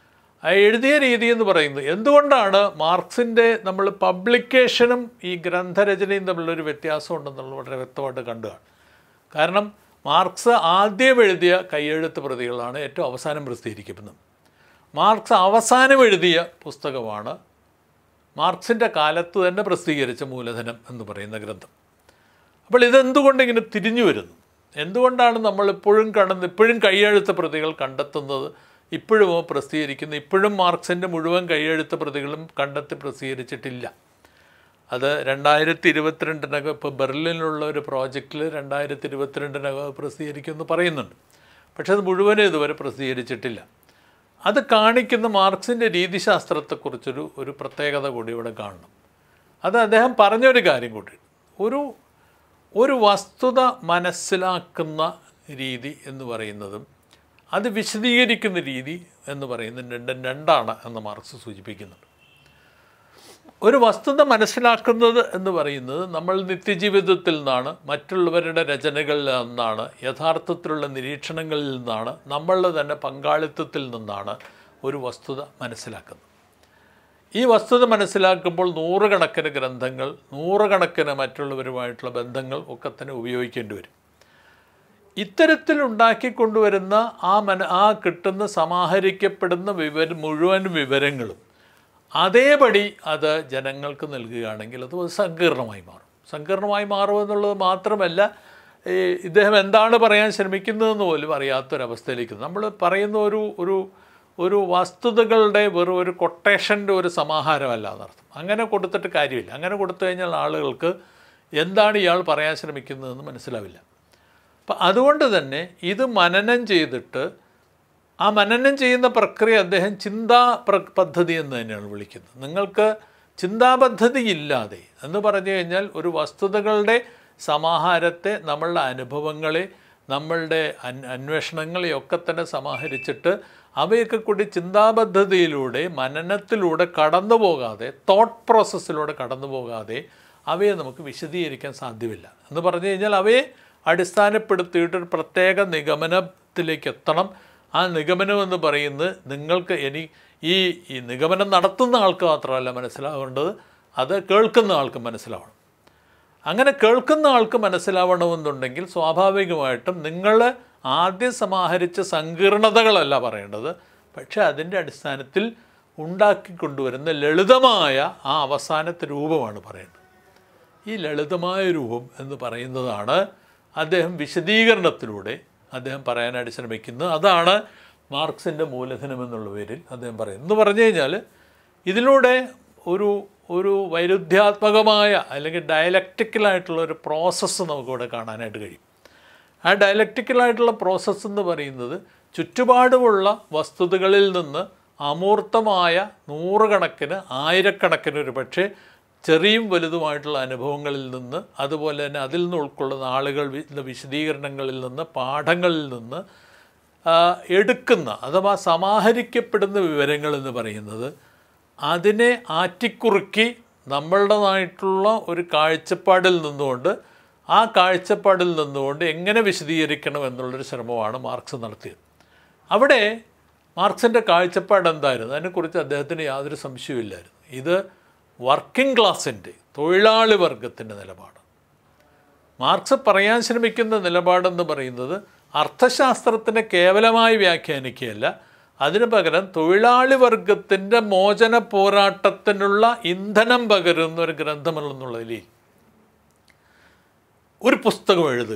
എഴുതിയ രീതി എന്ന് പറയുന്നത് എന്തുകൊണ്ടാണ് മാർക്സിൻ്റെ നമ്മൾ പബ്ലിക്കേഷനും ഈ ഗ്രന്ഥരചനയും തമ്മിലൊരു വ്യത്യാസം ഉണ്ടെന്നുള്ളത് വളരെ വ്യക്തമായിട്ട് കണ്ടുകയാണ്. കാരണം മാർക്സ് ആദ്യം എഴുതിയ കയ്യെഴുത്ത് പ്രതികളാണ് ഏറ്റവും അവസാനം പ്രസിദ്ധീകരിക്കപ്പെടുന്നത്. മാർക്സ് അവസാനം എഴുതിയ പുസ്തകമാണ് മാർക്സിൻ്റെ കാലത്ത് തന്നെ പ്രസിദ്ധീകരിച്ച മൂലധനം എന്ന് പറയുന്ന ഗ്രന്ഥം. അപ്പോൾ ഇതെന്തുകൊണ്ട് ഇങ്ങനെ തിരിഞ്ഞു വരുന്നു? എന്തുകൊണ്ടാണ് നമ്മളിപ്പോഴും കണ്ടെന്ന് ഇപ്പോഴും കയ്യെഴുത്ത് പ്രതികൾ കണ്ടെത്തുന്നത്, ഇപ്പോഴും പ്രസിദ്ധീകരിക്കുന്നത്? ഇപ്പോഴും മാർക്സിൻ്റെ മുഴുവൻ കയ്യെഴുത്ത് പ്രതികളും കണ്ടെത്തി പ്രസിദ്ധീകരിച്ചിട്ടില്ല. അത് രണ്ടായിരത്തി ഇരുപത്തിരണ്ടിനകം ഇപ്പോൾ ബെർലിനിലുള്ള ഒരു പ്രോജക്റ്റിൽ രണ്ടായിരത്തി ഇരുപത്തിരണ്ടിനകം പ്രസിദ്ധീകരിക്കുമെന്ന് പറയുന്നുണ്ട്. പക്ഷെ അത് മുഴുവനും ഇതുവരെ പ്രസിദ്ധീകരിച്ചിട്ടില്ല. അത് കാണിക്കുന്ന മാർക്സിൻ്റെ രീതിശാസ്ത്രത്തെക്കുറിച്ചൊരു ഒരു പ്രത്യേകത കൂടി ഇവിടെ കാണണം. അത് അദ്ദേഹം പറഞ്ഞൊരു കാര്യം കൂടി, ഒരു ഒരു വസ്തുത മനസ്സിലാക്കുന്ന രീതി എന്ന് പറയുന്നതും അത് വിശദീകരിക്കുന്ന രീതി എന്ന് പറയുന്നത് രണ്ടും രണ്ടാണ് എന്ന് മാർക്സ് സൂചിപ്പിക്കുന്നുണ്ട്. ഒരു വസ്തുത മനസ്സിലാക്കുന്നത് എന്ന് പറയുന്നത് നമ്മൾ നിത്യജീവിതത്തിൽ നിന്നാണ്, മറ്റുള്ളവരുടെ രചനകളിൽ നിന്നാണ്, യഥാർത്ഥത്തിലുള്ള നിരീക്ഷണങ്ങളിൽ നിന്നാണ്, നമ്മളുടെ തന്നെ പങ്കാളിത്തത്തിൽ നിന്നാണ് ഒരു വസ്തുത മനസ്സിലാക്കുന്നത്. ഈ വസ്തുത മനസ്സിലാക്കുമ്പോൾ നൂറുകണക്കിന് ഗ്രന്ഥങ്ങൾ, നൂറുകണക്കിന് മറ്റുള്ളവരുമായിട്ടുള്ള ബന്ധങ്ങൾ ഒക്കെ തന്നെ ഉപയോഗിക്കേണ്ടി വരും. ഇത്തരത്തിലുണ്ടാക്കിക്കൊണ്ടുവരുന്ന ആ മന ആ കിട്ടുന്ന സമാഹരിക്കപ്പെടുന്ന വിവര മുഴുവൻ വിവരങ്ങളും അതേപടി അത് ജനങ്ങൾക്ക് നൽകുകയാണെങ്കിൽ അത് സങ്കീർണമായി മാറും. സങ്കീർണമായി മാറുമെന്നുള്ളത് മാത്രമല്ല, ഈ ഇദ്ദേഹം എന്താണ് പറയാൻ ശ്രമിക്കുന്നതെന്ന് പോലും അറിയാത്തൊരവസ്ഥയിലേക്ക് നമ്മൾ പറയുന്ന ഒരു ഒരു ഒരു വസ്തുതകളുടെ വെറും ഒരു കൊട്ടേഷൻ്റെ ഒരു സമാഹാരമല്ല എന്നർത്ഥം. അങ്ങനെ കൊടുത്തിട്ട് കാര്യമില്ല. അങ്ങനെ കൊടുത്തു കഴിഞ്ഞാൽ ആളുകൾക്ക് എന്താണ് ഇയാൾ പറയാൻ ശ്രമിക്കുന്നതെന്ന് മനസ്സിലാവില്ല. അപ്പം അതുകൊണ്ട് തന്നെ ഇത് മനനം ചെയ്തിട്ട് ആ മനനം ചെയ്യുന്ന പ്രക്രിയ അദ്ദേഹം ചിന്താ പ്ര പദ്ധതി എന്ന് തന്നെയാണ് വിളിക്കുന്നത്. നിങ്ങൾക്ക് ചിന്താപദ്ധതി ഇല്ലാതെ എന്ന് പറഞ്ഞു കഴിഞ്ഞാൽ ഒരു വസ്തുതകളുടെ സമാഹാരത്തെ, നമ്മളുടെ അനുഭവങ്ങളെ, നമ്മളുടെ അൻ അന്വേഷണങ്ങളെയൊക്കെ തന്നെ സമാഹരിച്ചിട്ട് അവയൊക്കെ കൂടി ചിന്താപദ്ധതിയിലൂടെ മനനത്തിലൂടെ കടന്നു പോകാതെ, തോട്ട് പ്രോസസ്സിലൂടെ കടന്നു പോകാതെ അവയെ നമുക്ക് വിശദീകരിക്കാൻ സാധ്യമല്ല. എന്ന് പറഞ്ഞു കഴിഞ്ഞാൽ അവയെ അടിസ്ഥാനപ്പെടുത്തിയിട്ടൊരു പ്രത്യേക നിഗമനത്തിലേക്ക് എത്തണം. ആ നിഗമനം എന്ന് പറയുന്നത് നിങ്ങൾക്ക് ഇനി ഈ ഈ നിഗമനം നടത്തുന്ന ആൾക്ക് മാത്രമല്ല മനസ്സിലാവേണ്ടത്, അത് കേൾക്കുന്ന ആൾക്ക് മനസ്സിലാവണം. അങ്ങനെ കേൾക്കുന്ന ആൾക്ക് മനസ്സിലാവണമെന്നുണ്ടെങ്കിൽ സ്വാഭാവികമായിട്ടും നിങ്ങൾ ആദ്യം സമാഹരിച്ച സങ്കീർണതകളല്ല പറയേണ്ടത്, പക്ഷേ അതിൻ്റെ അടിസ്ഥാനത്തിൽ ഉണ്ടാക്കിക്കൊണ്ടുവരുന്ന ലളിതമായ ആ അവസാനത്തെ രൂപമാണ് പറയേണ്ടത്. ഈ ലളിതമായ രൂപം എന്ന് പറയുന്നതാണ് അദ്ദേഹം വിശദീകരണത്തിലൂടെ അദ്ദേഹം പറയാനായിട്ട് ശ്രമിക്കുന്നത്. അതാണ് മാർക്സിൻ്റെ മൂലധനം എന്നുള്ള പേരിൽ അദ്ദേഹം പറയുന്നത്. എന്ന് പറഞ്ഞു കഴിഞ്ഞാൽ ഇതിലൂടെ ഒരു ഒരു വൈരുദ്ധ്യാത്മകമായ അല്ലെങ്കിൽ ഡയലക്റ്റിക്കലായിട്ടുള്ള ഒരു പ്രോസസ്സ് നമുക്കിവിടെ കാണാനായിട്ട് കഴിയും. ആ ഡയലക്റ്റിക്കലായിട്ടുള്ള പ്രോസസ്സ് എന്ന് പറയുന്നത് ചുറ്റുപാടുമുള്ള വസ്തുതകളിൽ നിന്ന് അമൂർത്തമായ നൂറുകണക്കിന് ആയിരക്കണക്കിന് ഒരു പക്ഷേ ചെറിയും വലുതുമായിട്ടുള്ള അനുഭവങ്ങളിൽ നിന്ന്, അതുപോലെ തന്നെ അതിൽ നിന്ന് ഉൾക്കൊള്ളുന്ന ആളുകൾ വിശദീകരണങ്ങളിൽ നിന്ന്, പാഠങ്ങളിൽ നിന്ന് എടുക്കുന്ന അഥവാ സമാഹരിക്കപ്പെടുന്ന വിവരങ്ങളെന്ന് പറയുന്നത് അതിനെ ആറ്റിക്കുറുക്കി നമ്മളുടേതായിട്ടുള്ള ഒരു കാഴ്ചപ്പാടിൽ നിന്നുകൊണ്ട് ആ കാഴ്ചപ്പാടിൽ നിന്നുകൊണ്ട് എങ്ങനെ വിശദീകരിക്കണം എന്നുള്ളൊരു ശ്രമമാണ് മാർക്സ് നടത്തിയത്. അവിടെ മാർക്സിൻ്റെ കാഴ്ചപ്പാട് എന്തായിരുന്നു? അതിനെക്കുറിച്ച് അദ്ദേഹത്തിന് യാതൊരു സംശയവുമില്ലായിരുന്നു. ഇത് വർക്കിംഗ് ക്ലാസിൻ്റെ, തൊഴിലാളി വർഗത്തിൻ്റെ നിലപാട്. മാർക്സ് പറയാൻ ശ്രമിക്കുന്ന നിലപാടെന്ന് പറയുന്നത് അർത്ഥശാസ്ത്രത്തിനെ കേവലമായി വ്യാഖ്യാനിക്കുകയല്ല, അതിനു പകരം തൊഴിലാളി വർഗത്തിൻ്റെ മോചന പോരാട്ടത്തിനുള്ള ഇന്ധനം പകരുന്ന ഒരു ഗ്രന്ഥമെന്നുള്ളതിൽ ഒരു പുസ്തകം എഴുതുക.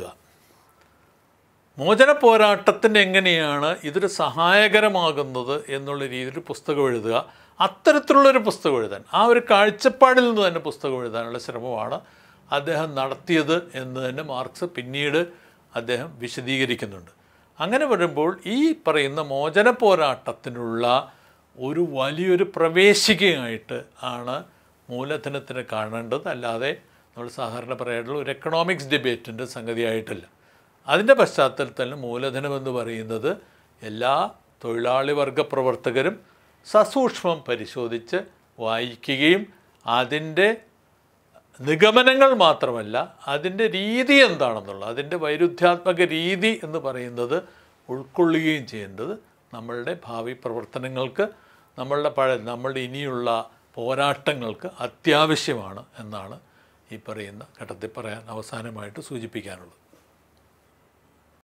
മോചന പോരാട്ടത്തിന് എങ്ങനെയാണ് ഇതൊരു സഹായകരമാകുന്നത് എന്നുള്ള രീതിയിൽ പുസ്തകം എഴുതുക. അത്തരത്തിലുള്ളൊരു പുസ്തകം എഴുതാൻ, ആ ഒരു കാഴ്ചപ്പാടിൽ നിന്ന് തന്നെ പുസ്തകം എഴുതാനുള്ള ശ്രമമാണ് അദ്ദേഹം നടത്തിയത് എന്ന് തന്നെ മാർക്സ് പിന്നീട് അദ്ദേഹം വിശദീകരിക്കുന്നുണ്ട്. അങ്ങനെ വരുമ്പോൾ ഈ പറയുന്ന മോചന പോരാട്ടത്തിനുള്ള ഒരു വലിയൊരു പ്രവേശികയായിട്ട് ആണ് മൂലധനത്തിനെ കാണേണ്ടത്. അല്ലാതെ നമ്മൾ സാധാരണ പറയാനുള്ള ഒരു എക്കണോമിക്സ് ഡിബേറ്റിൻ്റെ സംഗതിയായിട്ടില്ല. അതിൻ്റെ പശ്ചാത്തലത്തിൽ മൂലധനമെന്ന് പറയുന്നത് എല്ലാ തൊഴിലാളി വർഗ പ്രവർത്തകരും സസൂക്ഷ്മം പരിശോധിച്ച് വായിക്കുകയും അതിൻ്റെ നിഗമനങ്ങൾ മാത്രമല്ല അതിൻ്റെ രീതി എന്താണെന്നുള്ളത്, അതിൻ്റെ വൈരുദ്ധ്യാത്മക രീതി എന്ന് പറയുന്നത് ഉൾക്കൊള്ളുകയും ചെയ്യേണ്ടത് നമ്മളുടെ ഭാവി പ്രവർത്തനങ്ങൾക്ക് നമ്മളുടെ പഴ നമ്മളുടെ ഇനിയുള്ള പോരാട്ടങ്ങൾക്ക് അത്യാവശ്യമാണ് എന്നാണ് ഈ പറയുന്ന ഘട്ടത്തിൽ പറയാൻ അവസാനമായിട്ട് സൂചിപ്പിക്കാനുള്ളത്.